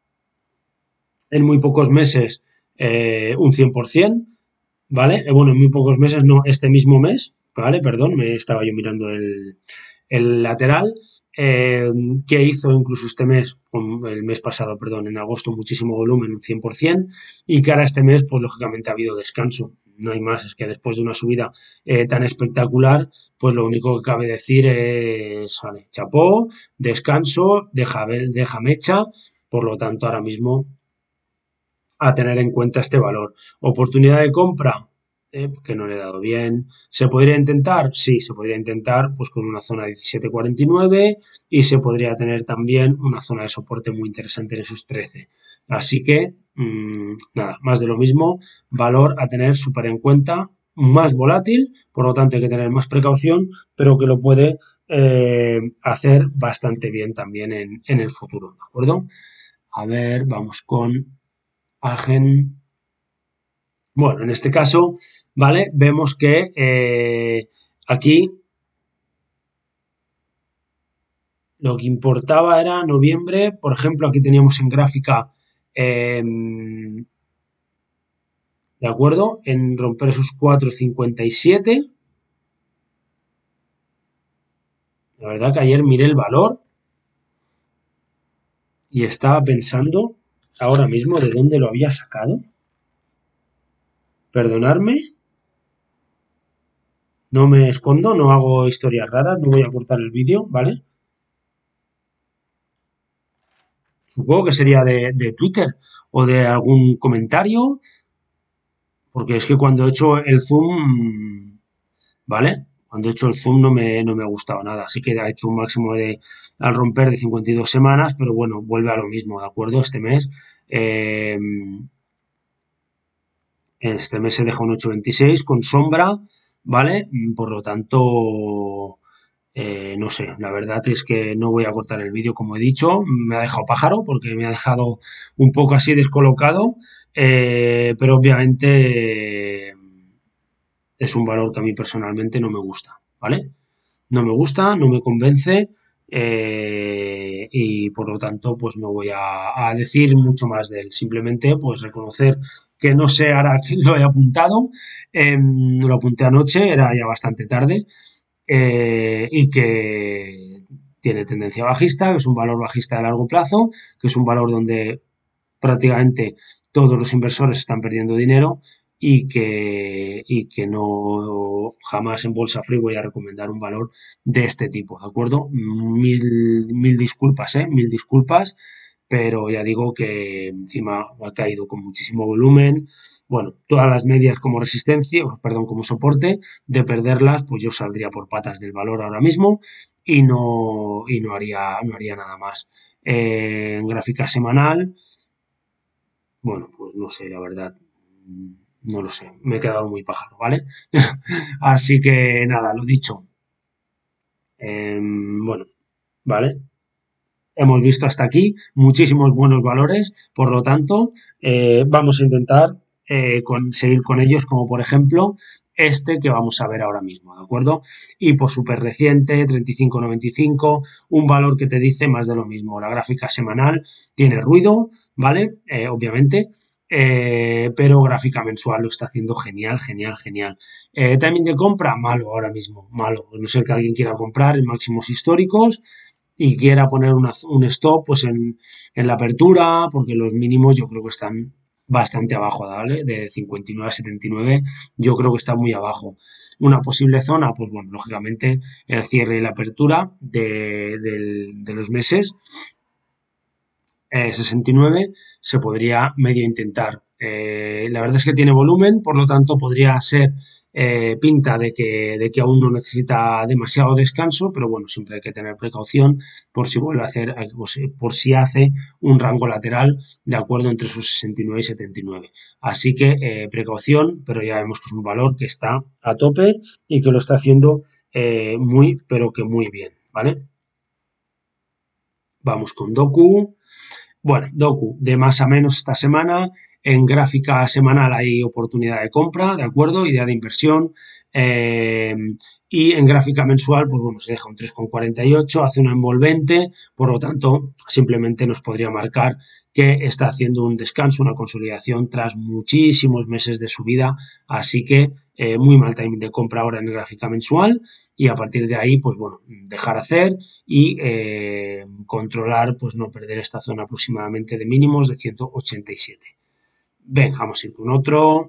en muy pocos meses un 100%, ¿vale? Bueno, en muy pocos meses, no, este mismo mes, ¿vale? Perdón, me estaba yo mirando el lateral, que hizo incluso este mes, el mes pasado, perdón, en agosto, muchísimo volumen, un 100%, y que ahora este mes, pues lógicamente ha habido descanso. No hay más, es que después de una subida tan espectacular, pues lo único que cabe decir es, vale, chapó, descanso, deja mecha, por lo tanto ahora mismo a tener en cuenta este valor. Oportunidad de compra, que no le he dado bien. ¿Se podría intentar? Sí, se podría intentar pues con una zona 17,49 y se podría tener también una zona de soporte muy interesante en esos 13. Así que, nada, más de lo mismo, valor a tener súper en cuenta, más volátil, por lo tanto hay que tener más precaución, pero que lo puede hacer bastante bien también en el futuro, ¿de acuerdo? A ver, vamos con Agen. Bueno, en este caso, ¿vale? Vemos que aquí lo que importaba era noviembre, por ejemplo, aquí teníamos en gráfica, ¿de acuerdo? En romper esos 4,57. La verdad que ayer miré el valor y estaba pensando ahora mismo de dónde lo había sacado. Perdonadme, no me escondo, no hago historias raras, no voy a cortar el vídeo, ¿vale? Supongo que sería de Twitter o de algún comentario, porque es que cuando he hecho el zoom, ¿vale? Cuando he hecho el zoom no me ha gustado nada. Así que ha hecho un máximo al romper de 52 semanas, pero bueno, vuelve a lo mismo, ¿de acuerdo? Eh, este mes se deja un 8,26 con sombra, ¿vale? Por lo tanto, no sé, la verdad es que no voy a cortar el vídeo como he dicho, me ha dejado pájaro porque me ha dejado un poco así descolocado, pero obviamente es un valor que a mí personalmente no me gusta, ¿vale? No me gusta, no me convence y por lo tanto pues no voy a decir mucho más de él. Simplemente pues reconocer que no sé ahora que lo he apuntado, lo apunté anoche, era ya bastante tarde y que tiene tendencia bajista, que es un valor bajista de largo plazo, que es un valor donde prácticamente todos los inversores están perdiendo dinero y que no jamás en Bolsa Free voy a recomendar un valor de este tipo, ¿de acuerdo? Mil disculpas, ¿eh? Mil disculpas, pero ya digo que encima ha caído con muchísimo volumen. Bueno, todas las medias como resistencia, perdón, como soporte, de perderlas, pues yo saldría por patas del valor ahora mismo y no haría nada más. En gráfica semanal, bueno, pues no sé, la verdad, no lo sé, me he quedado muy pájaro, ¿vale? Así que nada, lo dicho. Bueno, ¿vale? Hemos visto hasta aquí muchísimos buenos valores, por lo tanto, vamos a intentar seguir con ellos, como por ejemplo este que vamos a ver ahora mismo, ¿de acuerdo? Y por súper reciente, 35,95, un valor que te dice más de lo mismo. La gráfica semanal tiene ruido, ¿vale? Obviamente, pero gráfica mensual lo está haciendo genial, genial, genial. Timing de compra, malo ahora mismo, malo. No sé que alguien quiera comprar en máximos históricos y quiera poner un stop pues en la apertura, porque los mínimos yo creo que están bastante abajo, ¿vale? De 59 a 79, yo creo que está muy abajo. Una posible zona, pues bueno, lógicamente el cierre y la apertura de los meses 69 se podría medio intentar. La verdad es que tiene volumen, por lo tanto podría ser pinta de que aún no necesita demasiado descanso, pero bueno, siempre hay que tener precaución por si vuelve a hacer, por si hace un rango lateral de acuerdo entre sus 69 y 79. Así que precaución, pero ya vemos que es un valor que está a tope y que lo está haciendo muy, pero que muy bien, ¿vale? Vamos con Doku. Bueno, Doku, de más a menos esta semana. En gráfica semanal hay oportunidad de compra, ¿de acuerdo? Idea de inversión. eh, y en gráfica mensual, pues bueno, se deja un 3,48, hace una envolvente, por lo tanto, simplemente nos podría marcar que está haciendo un descanso, una consolidación tras muchísimos meses de subida. Así que muy mal timing de compra ahora en gráfica mensual y a partir de ahí, pues bueno, dejar hacer y controlar, pues no perder esta zona aproximadamente de mínimos de 187. Venga, vamos a ir con otro.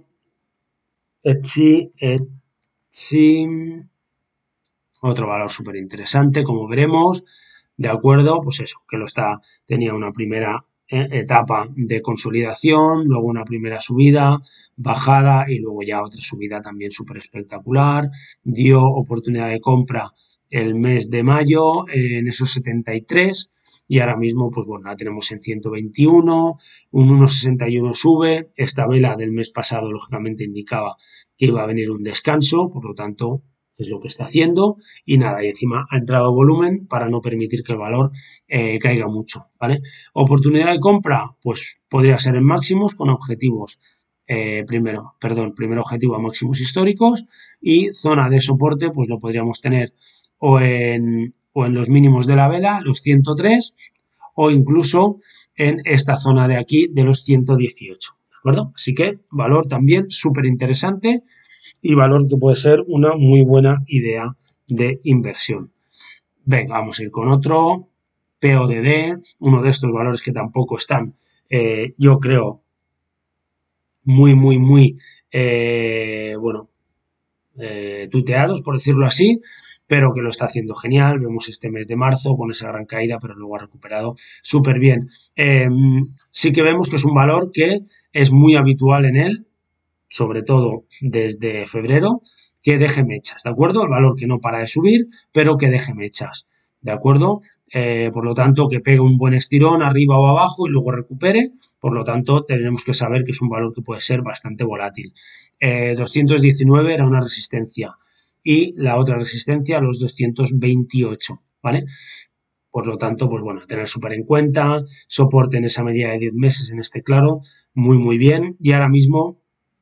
Etsy, otro valor súper interesante, como veremos. De acuerdo, pues eso, que tenía una primera etapa de consolidación, luego una primera subida, bajada y luego ya otra subida también súper espectacular. Dio oportunidad de compra el mes de mayo en esos 73 y ahora mismo pues bueno, la tenemos en 121, un 1,61 sube. Esta vela del mes pasado lógicamente indicaba que iba a venir un descanso, por lo tanto es lo que está haciendo y nada, y encima ha entrado volumen para no permitir que el valor caiga mucho, ¿vale? Oportunidad de compra, pues podría ser en máximos con objetivos, primer objetivo a máximos históricos y zona de soporte, pues lo podríamos tener o en los mínimos de la vela, los 103, o incluso en esta zona de aquí de los 118, ¿de acuerdo? Así que valor también súper interesante y valor que puede ser una muy buena idea de inversión. Venga, vamos a ir con otro. PODD, uno de estos valores que tampoco están, yo creo, muy, bueno, tuteados, por decirlo así, pero que lo está haciendo genial. Vemos este mes de marzo con esa gran caída, pero luego ha recuperado súper bien. Sí que vemos que es un valor que es muy habitual en él, sobre todo desde febrero, que deje mechas, ¿de acuerdo? El valor que no para de subir, pero que deje mechas, ¿de acuerdo? Por lo tanto, que pegue un buen estirón arriba o abajo y luego recupere, por lo tanto, tenemos que saber que es un valor que puede ser bastante volátil. 219 era una resistencia y la otra resistencia los 228, ¿vale? Por lo tanto, pues bueno, tener súper en cuenta, soporte en esa medida de 10 meses en este claro, muy bien. Y ahora mismo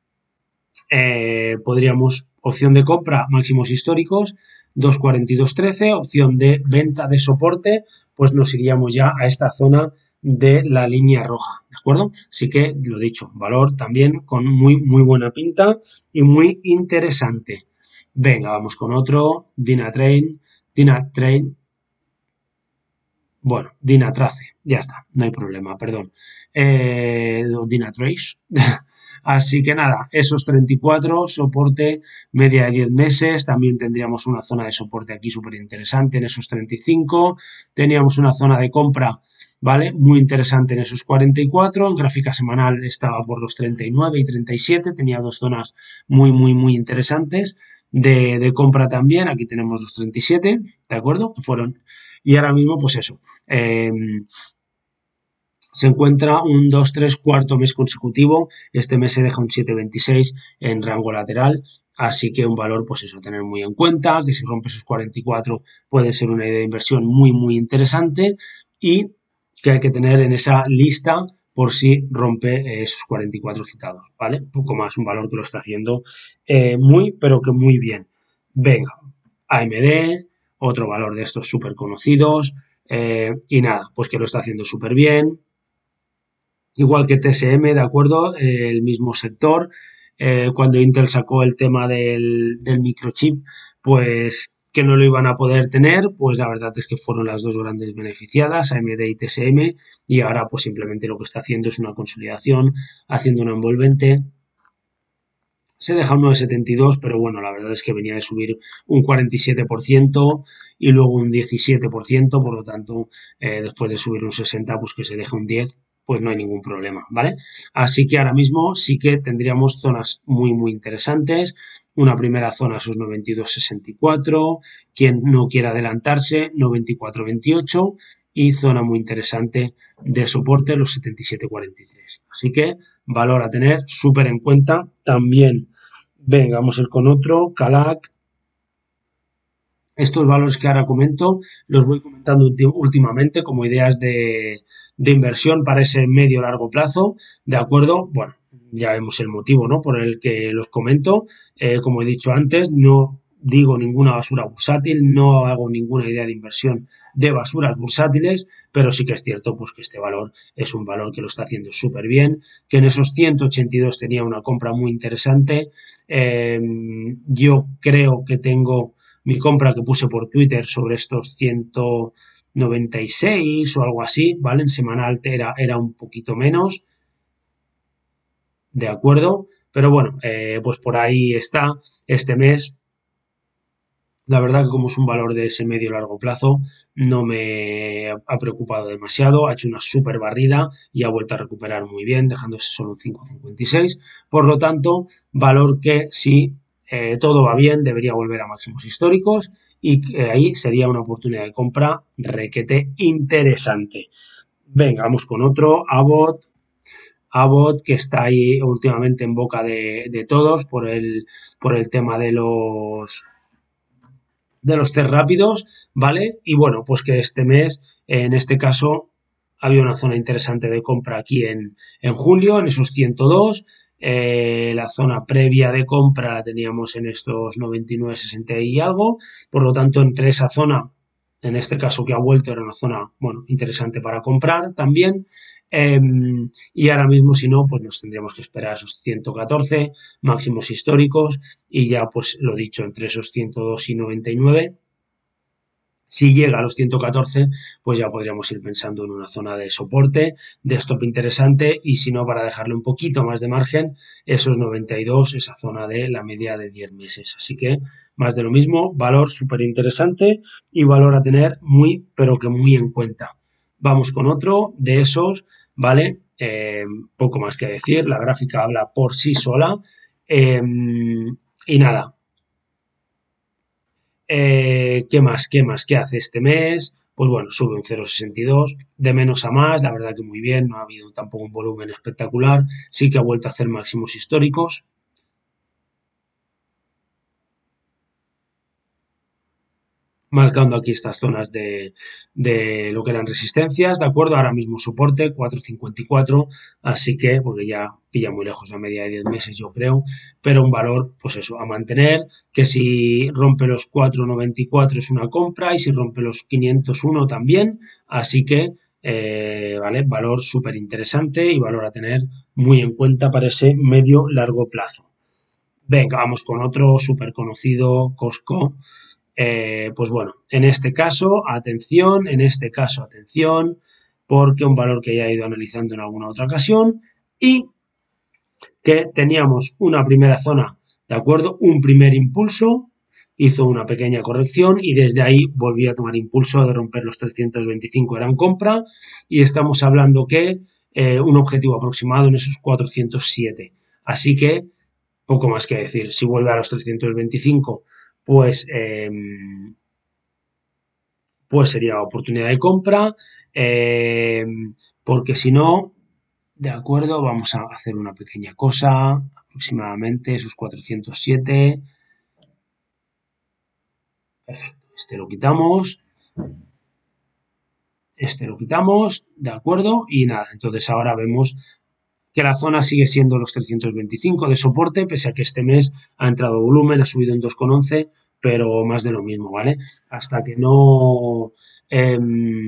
podríamos, opción de compra, máximos históricos, 2.4213, opción de venta de soporte, pues nos iríamos ya a esta zona de la línea roja, ¿de acuerdo? Así que, lo dicho, valor también con muy buena pinta y muy interesante. Venga, vamos con otro, Dynatrace, bueno, Dynatrace, ya está, no hay problema, perdón. Dynatrace. Así que nada, esos 34, soporte, media de 10 meses, también tendríamos una zona de soporte aquí súper interesante en esos 35, teníamos una zona de compra, ¿vale? Muy interesante en esos 44, en gráfica semanal estaba por los 39 y 37, tenía dos zonas muy interesantes de compra también, aquí tenemos los 37, ¿de acuerdo? Que fueron, y ahora mismo pues eso, se encuentra un 2-3 cuarto mes consecutivo. Este mes se deja un 7,26 en rango lateral. Así que un valor, pues eso, tener muy en cuenta, que si rompe esos 44 puede ser una idea de inversión muy interesante y que hay que tener en esa lista por si rompe esos 44 citados, ¿vale? Un poco más, un valor que lo está haciendo pero que muy bien. Venga, AMD, otro valor de estos súper conocidos y nada, pues que lo está haciendo súper bien. Igual que TSM, ¿de acuerdo? El mismo sector. Cuando Intel sacó el tema del microchip, pues que no lo iban a poder tener, pues la verdad es que fueron las dos grandes beneficiadas, AMD y TSM, y ahora pues simplemente lo que está haciendo es una consolidación, haciendo una envolvente. Se deja un 9,72, pero bueno, la verdad es que venía de subir un 47% y luego un 17%, por lo tanto, después de subir un 60, pues que se deje un 10, pues no hay ningún problema, ¿vale? Así que ahora mismo sí que tendríamos zonas muy interesantes. Una primera zona, esos 92,64. Quien no quiera adelantarse, 94,28. Y zona muy interesante de soporte, los 77,43. Así que valor a tener súper en cuenta también. Venga, vamos a ir con otro, Calac. Estos valores que ahora comento los voy comentando últimamente como ideas de inversión para ese medio largo plazo, ¿de acuerdo? Bueno, ya vemos el motivo, ¿no? Por el que los comento. Como he dicho antes, no digo ninguna basura bursátil, no hago ninguna idea de inversión de basuras bursátiles, pero sí que es cierto pues que este valor es un valor que lo está haciendo súper bien, que en esos 182 tenía una compra muy interesante. Yo creo que tengo mi compra que puse por Twitter sobre estos 196 o algo así, ¿vale? En semanal era un poquito menos, ¿de acuerdo? Pero bueno, pues por ahí está este mes. La verdad que como es un valor de ese medio largo plazo, no me ha preocupado demasiado. Ha hecho una súper barrida y ha vuelto a recuperar muy bien, dejándose solo un 5,56. Por lo tanto, valor que si todo va bien, debería volver a máximos históricos y que ahí sería una oportunidad de compra requete interesante. Venga, vamos con otro, Abbott, que está ahí últimamente en boca de todos por el tema de los test rápidos, ¿vale? Y bueno, pues que este mes, en este caso, había una zona interesante de compra aquí en julio, en esos 102. La zona previa de compra la teníamos en estos 99, 60 y algo. Por lo tanto, entre esa zona, en este caso que ha vuelto, era una zona, bueno, interesante para comprar también. Eh, y ahora mismo, si no, pues nos tendríamos que esperar a esos 114 máximos históricos y ya, pues lo dicho, entre esos 102 y 99. Si llega a los 114, pues ya podríamos ir pensando en una zona de soporte, de stop interesante y si no, para dejarle un poquito más de margen, esos 92, esa zona de la media de 10 meses. Así que más de lo mismo, valor súper interesante y valor a tener muy, pero que muy en cuenta. Vamos con otro de esos, ¿vale? Poco más que decir, la gráfica habla por sí sola. Y nada, ¿qué más? ¿Qué más? ¿Qué hace este mes? Pues bueno, sube un 0,62, de menos a más, la verdad que muy bien, no ha habido tampoco un volumen espectacular, sí que ha vuelto a hacer máximos históricos, marcando aquí estas zonas de lo que eran resistencias, ¿de acuerdo? Ahora mismo soporte 4,54, así que, porque ya pilla muy lejos la media de 10 meses, yo creo, pero un valor, pues eso, a mantener, que si rompe los 4,94 es una compra y si rompe los 501 también, así que, vale, valor súper interesante y valor a tener muy en cuenta para ese medio largo plazo. Venga, vamos con otro súper conocido, Costco. Pues bueno, en este caso, atención, en este caso, atención, porque un valor que ya he ido analizando en alguna otra ocasión y que teníamos una primera zona, ¿de acuerdo? Un primer impulso, hizo una pequeña corrección y desde ahí volví a tomar impulso de romper los 325, eran compra y estamos hablando que un objetivo aproximado en esos 407. Así que poco más que decir. Si vuelve a los 325, pues, pues sería oportunidad de compra. eh, Porque si no, de acuerdo, vamos a hacer una pequeña cosa. Aproximadamente esos 407. Perfecto. Este lo quitamos, de acuerdo. Y nada, entonces ahora vemos que la zona sigue siendo los 325 de soporte, pese a que este mes ha entrado volumen, ha subido en 2,11, pero más de lo mismo, ¿vale? Hasta que no... eh,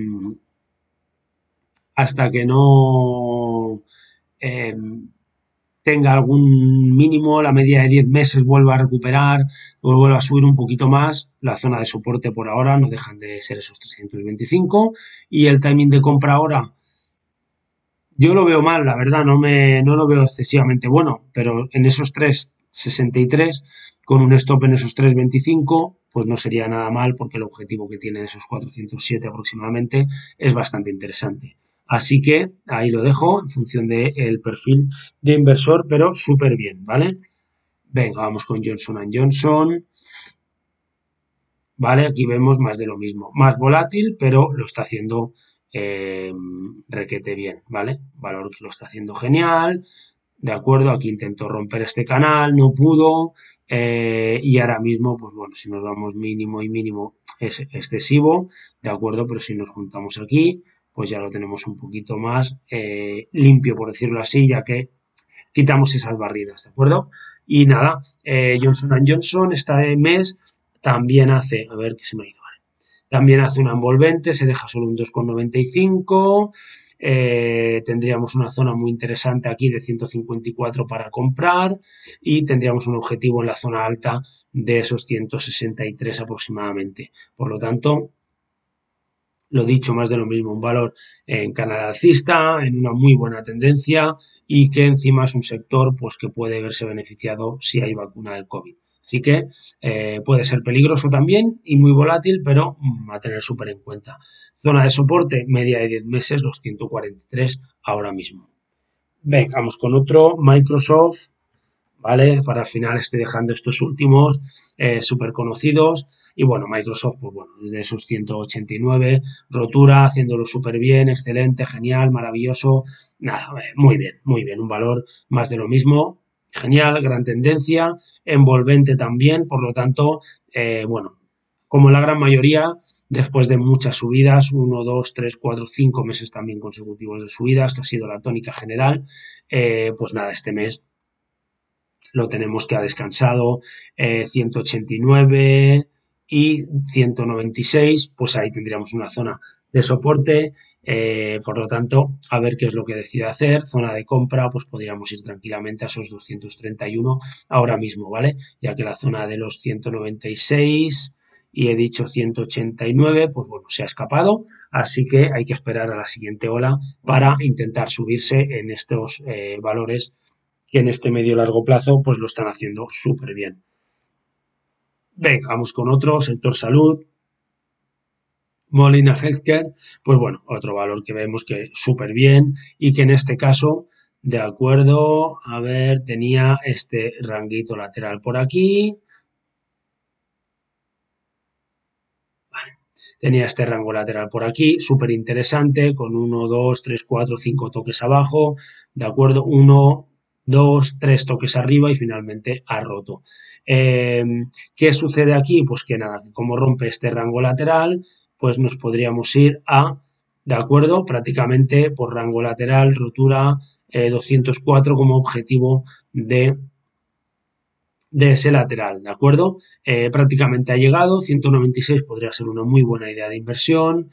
hasta que no eh, tenga algún mínimo, la media de 10 meses vuelva a recuperar o vuelva a subir un poquito más, la zona de soporte por ahora no dejan de ser esos 325 y el timing de compra ahora yo lo veo mal, la verdad, no lo veo excesivamente bueno, pero en esos 3,63, con un stop en esos 3,25, pues no sería nada mal porque el objetivo que tiene de esos 407 aproximadamente es bastante interesante. Así que ahí lo dejo en función del perfil de inversor, pero súper bien, ¿vale? Venga, vamos con Johnson Johnson, ¿vale? Aquí vemos más de lo mismo, más volátil, pero lo está haciendo eh, requete bien, ¿vale? Valor que lo está haciendo genial, de acuerdo, aquí intentó romper este canal, no pudo, y ahora mismo, pues bueno, si nos vamos mínimo y mínimo es excesivo, de acuerdo, pero si nos juntamos aquí, pues ya lo tenemos un poquito más limpio, por decirlo así, ya que quitamos esas barridas, ¿de acuerdo? Y nada, Johnson Johnson está de mes, también hace, a ver qué se me ha ido, vale. También hace una envolvente, se deja solo un 2,95. Tendríamos una zona muy interesante aquí de 154 para comprar y tendríamos un objetivo en la zona alta de esos 163 aproximadamente. Por lo tanto, lo dicho, más de lo mismo, un valor en canal alcista, en una muy buena tendencia y que encima es un sector pues que puede verse beneficiado si hay vacuna del COVID. Así que puede ser peligroso también y muy volátil, pero a tener súper en cuenta. Zona de soporte, media de 10 meses, los 143 ahora mismo. Venga, vamos con otro, Microsoft, ¿vale? Para el final estoy dejando estos últimos súper conocidos. Y bueno, Microsoft, pues bueno, desde sus 189, rotura, haciéndolo súper bien, excelente, genial, maravilloso. Nada, muy bien, un valor más de lo mismo. Genial, gran tendencia, envolvente también, por lo tanto, bueno, como la gran mayoría, después de muchas subidas, 1, 2, 3, 4, 5 meses también consecutivos de subidas, que ha sido la tónica general, pues nada, este mes lo tenemos que ha descansado 189 y 196, pues ahí tendríamos una zona de soporte, por lo tanto, a ver qué es lo que decide hacer, zona de compra, pues podríamos ir tranquilamente a esos 231 ahora mismo, ¿vale? Ya que la zona de los 196 y he dicho 189, pues bueno, se ha escapado, así que hay que esperar a la siguiente ola para intentar subirse en estos valores que en este medio largo plazo pues lo están haciendo súper bien. Venga, vamos con otro, sector salud, Molina Healthcare, pues bueno, otro valor que vemos que súper bien y que en este caso, de acuerdo, a ver, tenía este ranguito lateral por aquí, tenía este rango lateral por aquí, súper interesante, con 1, 2, 3, 4, 5 toques abajo, de acuerdo, 1, 2, 3 toques arriba y finalmente ha roto. ¿Qué sucede aquí? Pues que nada, que como rompe este rango lateral, pues nos podríamos ir a, de acuerdo, prácticamente por rango lateral, rotura 204 como objetivo de ese lateral, ¿de acuerdo? Prácticamente ha llegado, 196 podría ser una muy buena idea de inversión,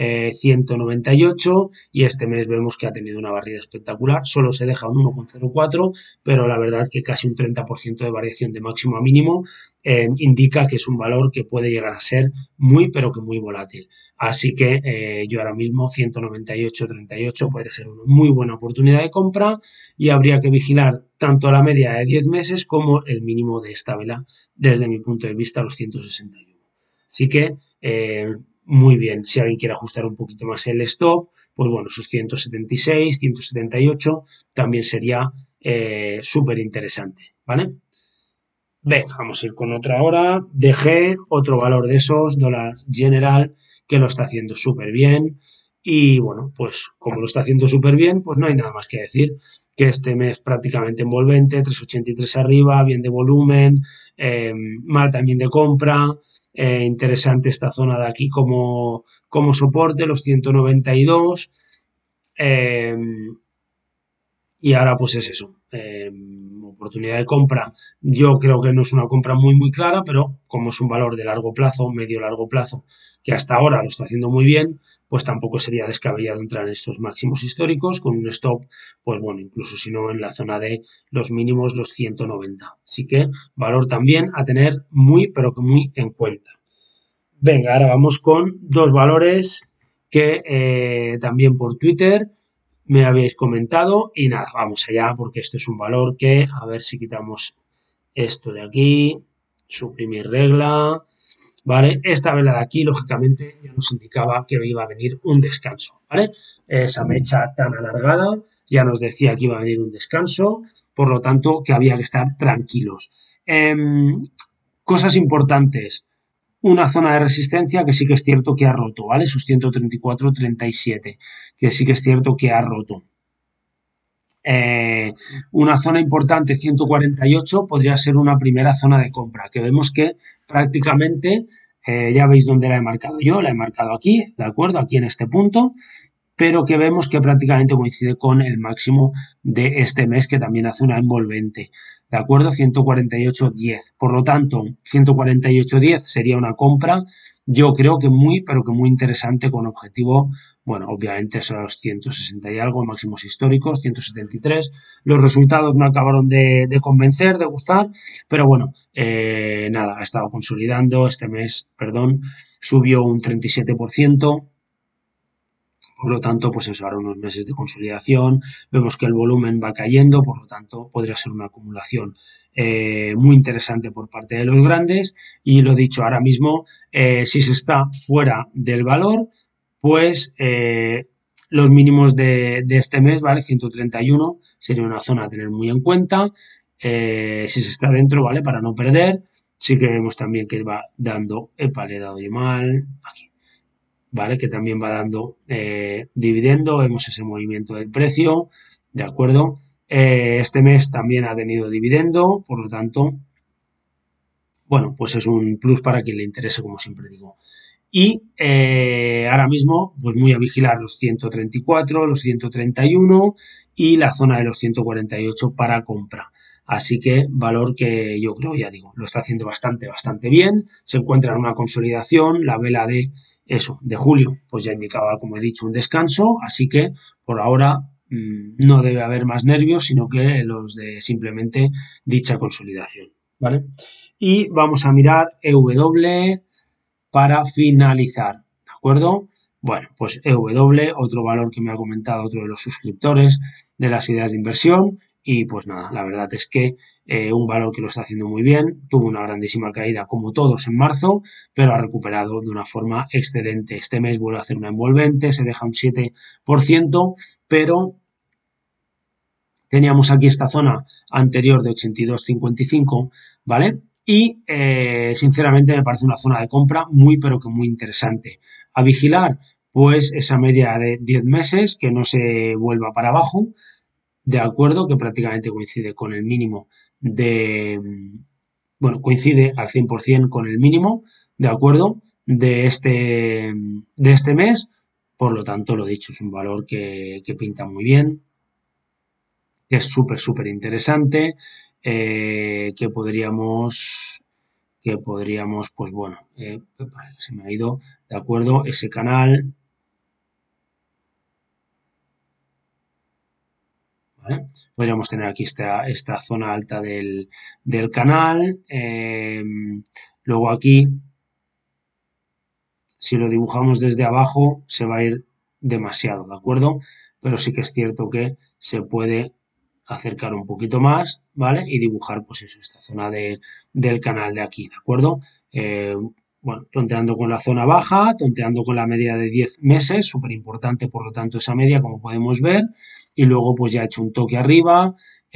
198 y este mes vemos que ha tenido una barrida espectacular, solo se deja un 1,04, pero la verdad que casi un 30% de variación de máximo a mínimo indica que es un valor que puede llegar a ser muy, pero que muy volátil. Así que yo ahora mismo 198,38 podría ser una muy buena oportunidad de compra y habría que vigilar tanto la media de 10 meses como el mínimo de esta vela desde mi punto de vista los 161. Así que muy bien, si alguien quiere ajustar un poquito más el stop, pues bueno, sus 176, 178 también sería súper interesante, ¿vale? Venga, vamos a ir con otra ahora. DG, otro valor de esos, dólar general, que lo está haciendo súper bien. Y bueno, pues como lo está haciendo súper bien, pues no hay nada más que decir. Que este mes prácticamente envolvente, 3,83 arriba, bien de volumen, mal también de compra. Interesante esta zona de aquí como soporte, los 192. Eh, y ahora pues es eso, oportunidad de compra. Yo creo que no es una compra muy clara, pero como es un valor de largo plazo, medio largo plazo, que hasta ahora lo está haciendo muy bien, pues tampoco sería descabellado entrar en estos máximos históricos con un stop, pues bueno, incluso si no en la zona de los mínimos, los 190. Así que valor también a tener muy, pero que muy en cuenta. Venga, ahora vamos con dos valores que también por Twitter me habéis comentado y nada, vamos allá porque esto es un valor que, a ver si quitamos esto de aquí, suprimir regla, ¿vale? Esta vela de aquí, lógicamente, ya nos indicaba que iba a venir un descanso, ¿vale? Esa mecha tan alargada ya nos decía que iba a venir un descanso, por lo tanto, que había que estar tranquilos. Cosas importantes, una zona de resistencia que sí que es cierto que ha roto, ¿vale? Sus 134,37, que sí que es cierto que ha roto. Una zona importante, 148, podría ser una primera zona de compra, que vemos que prácticamente, ya veis dónde la he marcado yo, la he marcado aquí, ¿de acuerdo? Aquí en este punto, pero que vemos que prácticamente coincide con el máximo de este mes, que también hace una envolvente, ¿de acuerdo? 148,10. Por lo tanto, 148,10 sería una compra, yo creo que muy, pero que muy interesante con objetivo, bueno, obviamente son los 160 y algo, máximos históricos, 173. Los resultados no acabaron de convencer, de gustar, pero bueno, nada, ha estado consolidando este mes, perdón, subió un 37%. Por lo tanto, pues eso, ahora unos meses de consolidación, vemos que el volumen va cayendo, por lo tanto, podría ser una acumulación muy interesante por parte de los grandes. Y lo dicho, ahora mismo, si se está fuera del valor, pues los mínimos de este mes, ¿vale? 131 sería una zona a tener muy en cuenta. Si se está dentro, ¿vale? Para no perder. Sí que vemos también que va dando, epa, le he dado yo mal, aquí, ¿vale? Que también va dando dividendo, vemos ese movimiento del precio, ¿de acuerdo? Este mes también ha tenido dividendo, por lo tanto, bueno, pues es un plus para quien le interese, como siempre digo. Y ahora mismo, pues muy a vigilar los 134, los 131 y la zona de los 148 para compra. Así que valor que yo creo, ya digo, lo está haciendo bastante bien. Se encuentra en una consolidación, la vela de eso, de julio, pues ya indicaba, como he dicho, un descanso. Así que por ahora no debe haber más nervios, sino que los de simplemente dicha consolidación. ¿Vale? Y vamos a mirar EW para finalizar, ¿de acuerdo? Bueno, pues EW, otro valor que me ha comentado otro de los suscriptores de las ideas de inversión y pues nada, la verdad es que un valor que lo está haciendo muy bien, tuvo una grandísima caída como todos en marzo, pero ha recuperado de una forma excelente. Este mes vuelve a hacer una envolvente, se deja un 7%, pero teníamos aquí esta zona anterior de 82,55, ¿vale? Y sinceramente me parece una zona de compra muy pero que muy interesante. A vigilar, pues esa media de 10 meses que no se vuelva para abajo, de acuerdo, que prácticamente coincide con el mínimo de, bueno, coincide al 100% con el mínimo, de acuerdo, de este mes. Por lo tanto, lo dicho, es un valor que pinta muy bien, que es súper interesante, que podríamos, pues bueno, se me ha ido, de acuerdo, ese canal, ¿vale? Podríamos tener aquí esta zona alta del canal, luego aquí, si lo dibujamos desde abajo, se va a ir demasiado, ¿de acuerdo? Pero sí que es cierto que se puede acercar un poquito más, ¿vale? Y dibujar, pues eso, esta zona del canal de aquí, ¿de acuerdo? Bueno, tonteando con la zona baja, tonteando con la media de 10 meses, súper importante, por lo tanto, esa media, como podemos ver, y luego, pues ya ha hecho un toque arriba,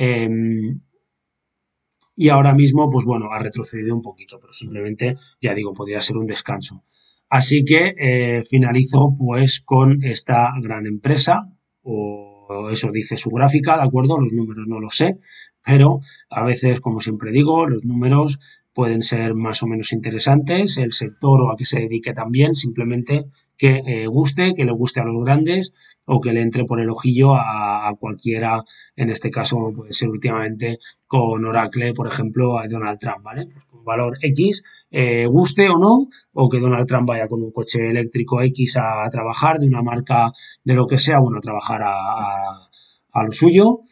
y ahora mismo, pues bueno, ha retrocedido un poquito, pero simplemente, ya digo, podría ser un descanso. Así que finalizo pues con esta gran empresa, o eso dice su gráfica, ¿de acuerdo? Los números no los sé, pero a veces, como siempre digo, los números pueden ser más o menos interesantes, el sector o a qué se dedique también, simplemente que guste, que le guste a los grandes o que le entre por el ojillo a cualquiera, en este caso puede ser últimamente con Oracle, por ejemplo, a Donald Trump, ¿vale? Pues con valor X, guste o no, o que Donald Trump vaya con un coche eléctrico X a trabajar de una marca de lo que sea, bueno, a trabajar a lo suyo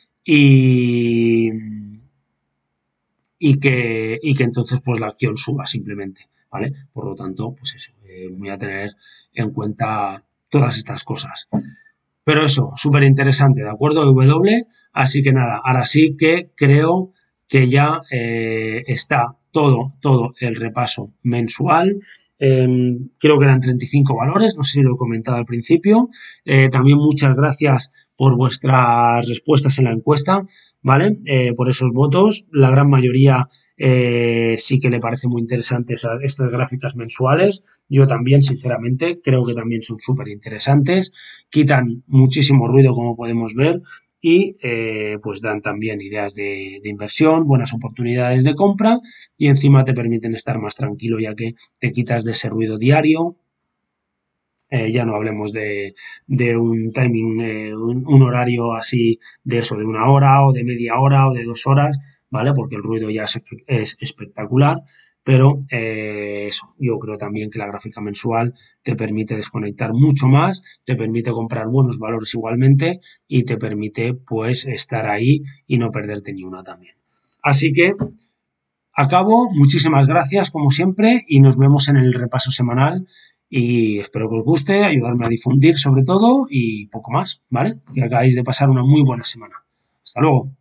y que entonces pues la acción suba simplemente, ¿vale? Por lo tanto, pues eso, voy a tener en cuenta todas estas cosas. Pero eso, súper interesante, ¿de acuerdo? W, así que nada, ahora sí que creo que ya está todo el repaso mensual. Creo que eran 35 valores, no sé si lo he comentado al principio. También muchas gracias por vuestras respuestas en la encuesta, ¿vale? Por esos votos. La gran mayoría sí que le parece muy interesante estas gráficas mensuales. Yo también, sinceramente, creo que también son súper interesantes. Quitan muchísimo ruido, como podemos ver, y pues dan también ideas de inversión, buenas oportunidades de compra y encima te permiten estar más tranquilo ya que te quitas de ese ruido diario. Ya no hablemos de un timing, un horario así de eso, de una hora o de media hora o de 2 horas, ¿vale? Porque el ruido ya es espectacular, pero eso, yo creo también que la gráfica mensual te permite desconectar mucho más, te permite comprar buenos valores igualmente y te permite pues estar ahí y no perderte ni una también. Así que acabo, muchísimas gracias como siempre y nos vemos en el repaso semanal y espero que os guste, ayudarme a difundir sobre todo y poco más, ¿vale? Que acabáis de pasar una muy buena semana. Hasta luego.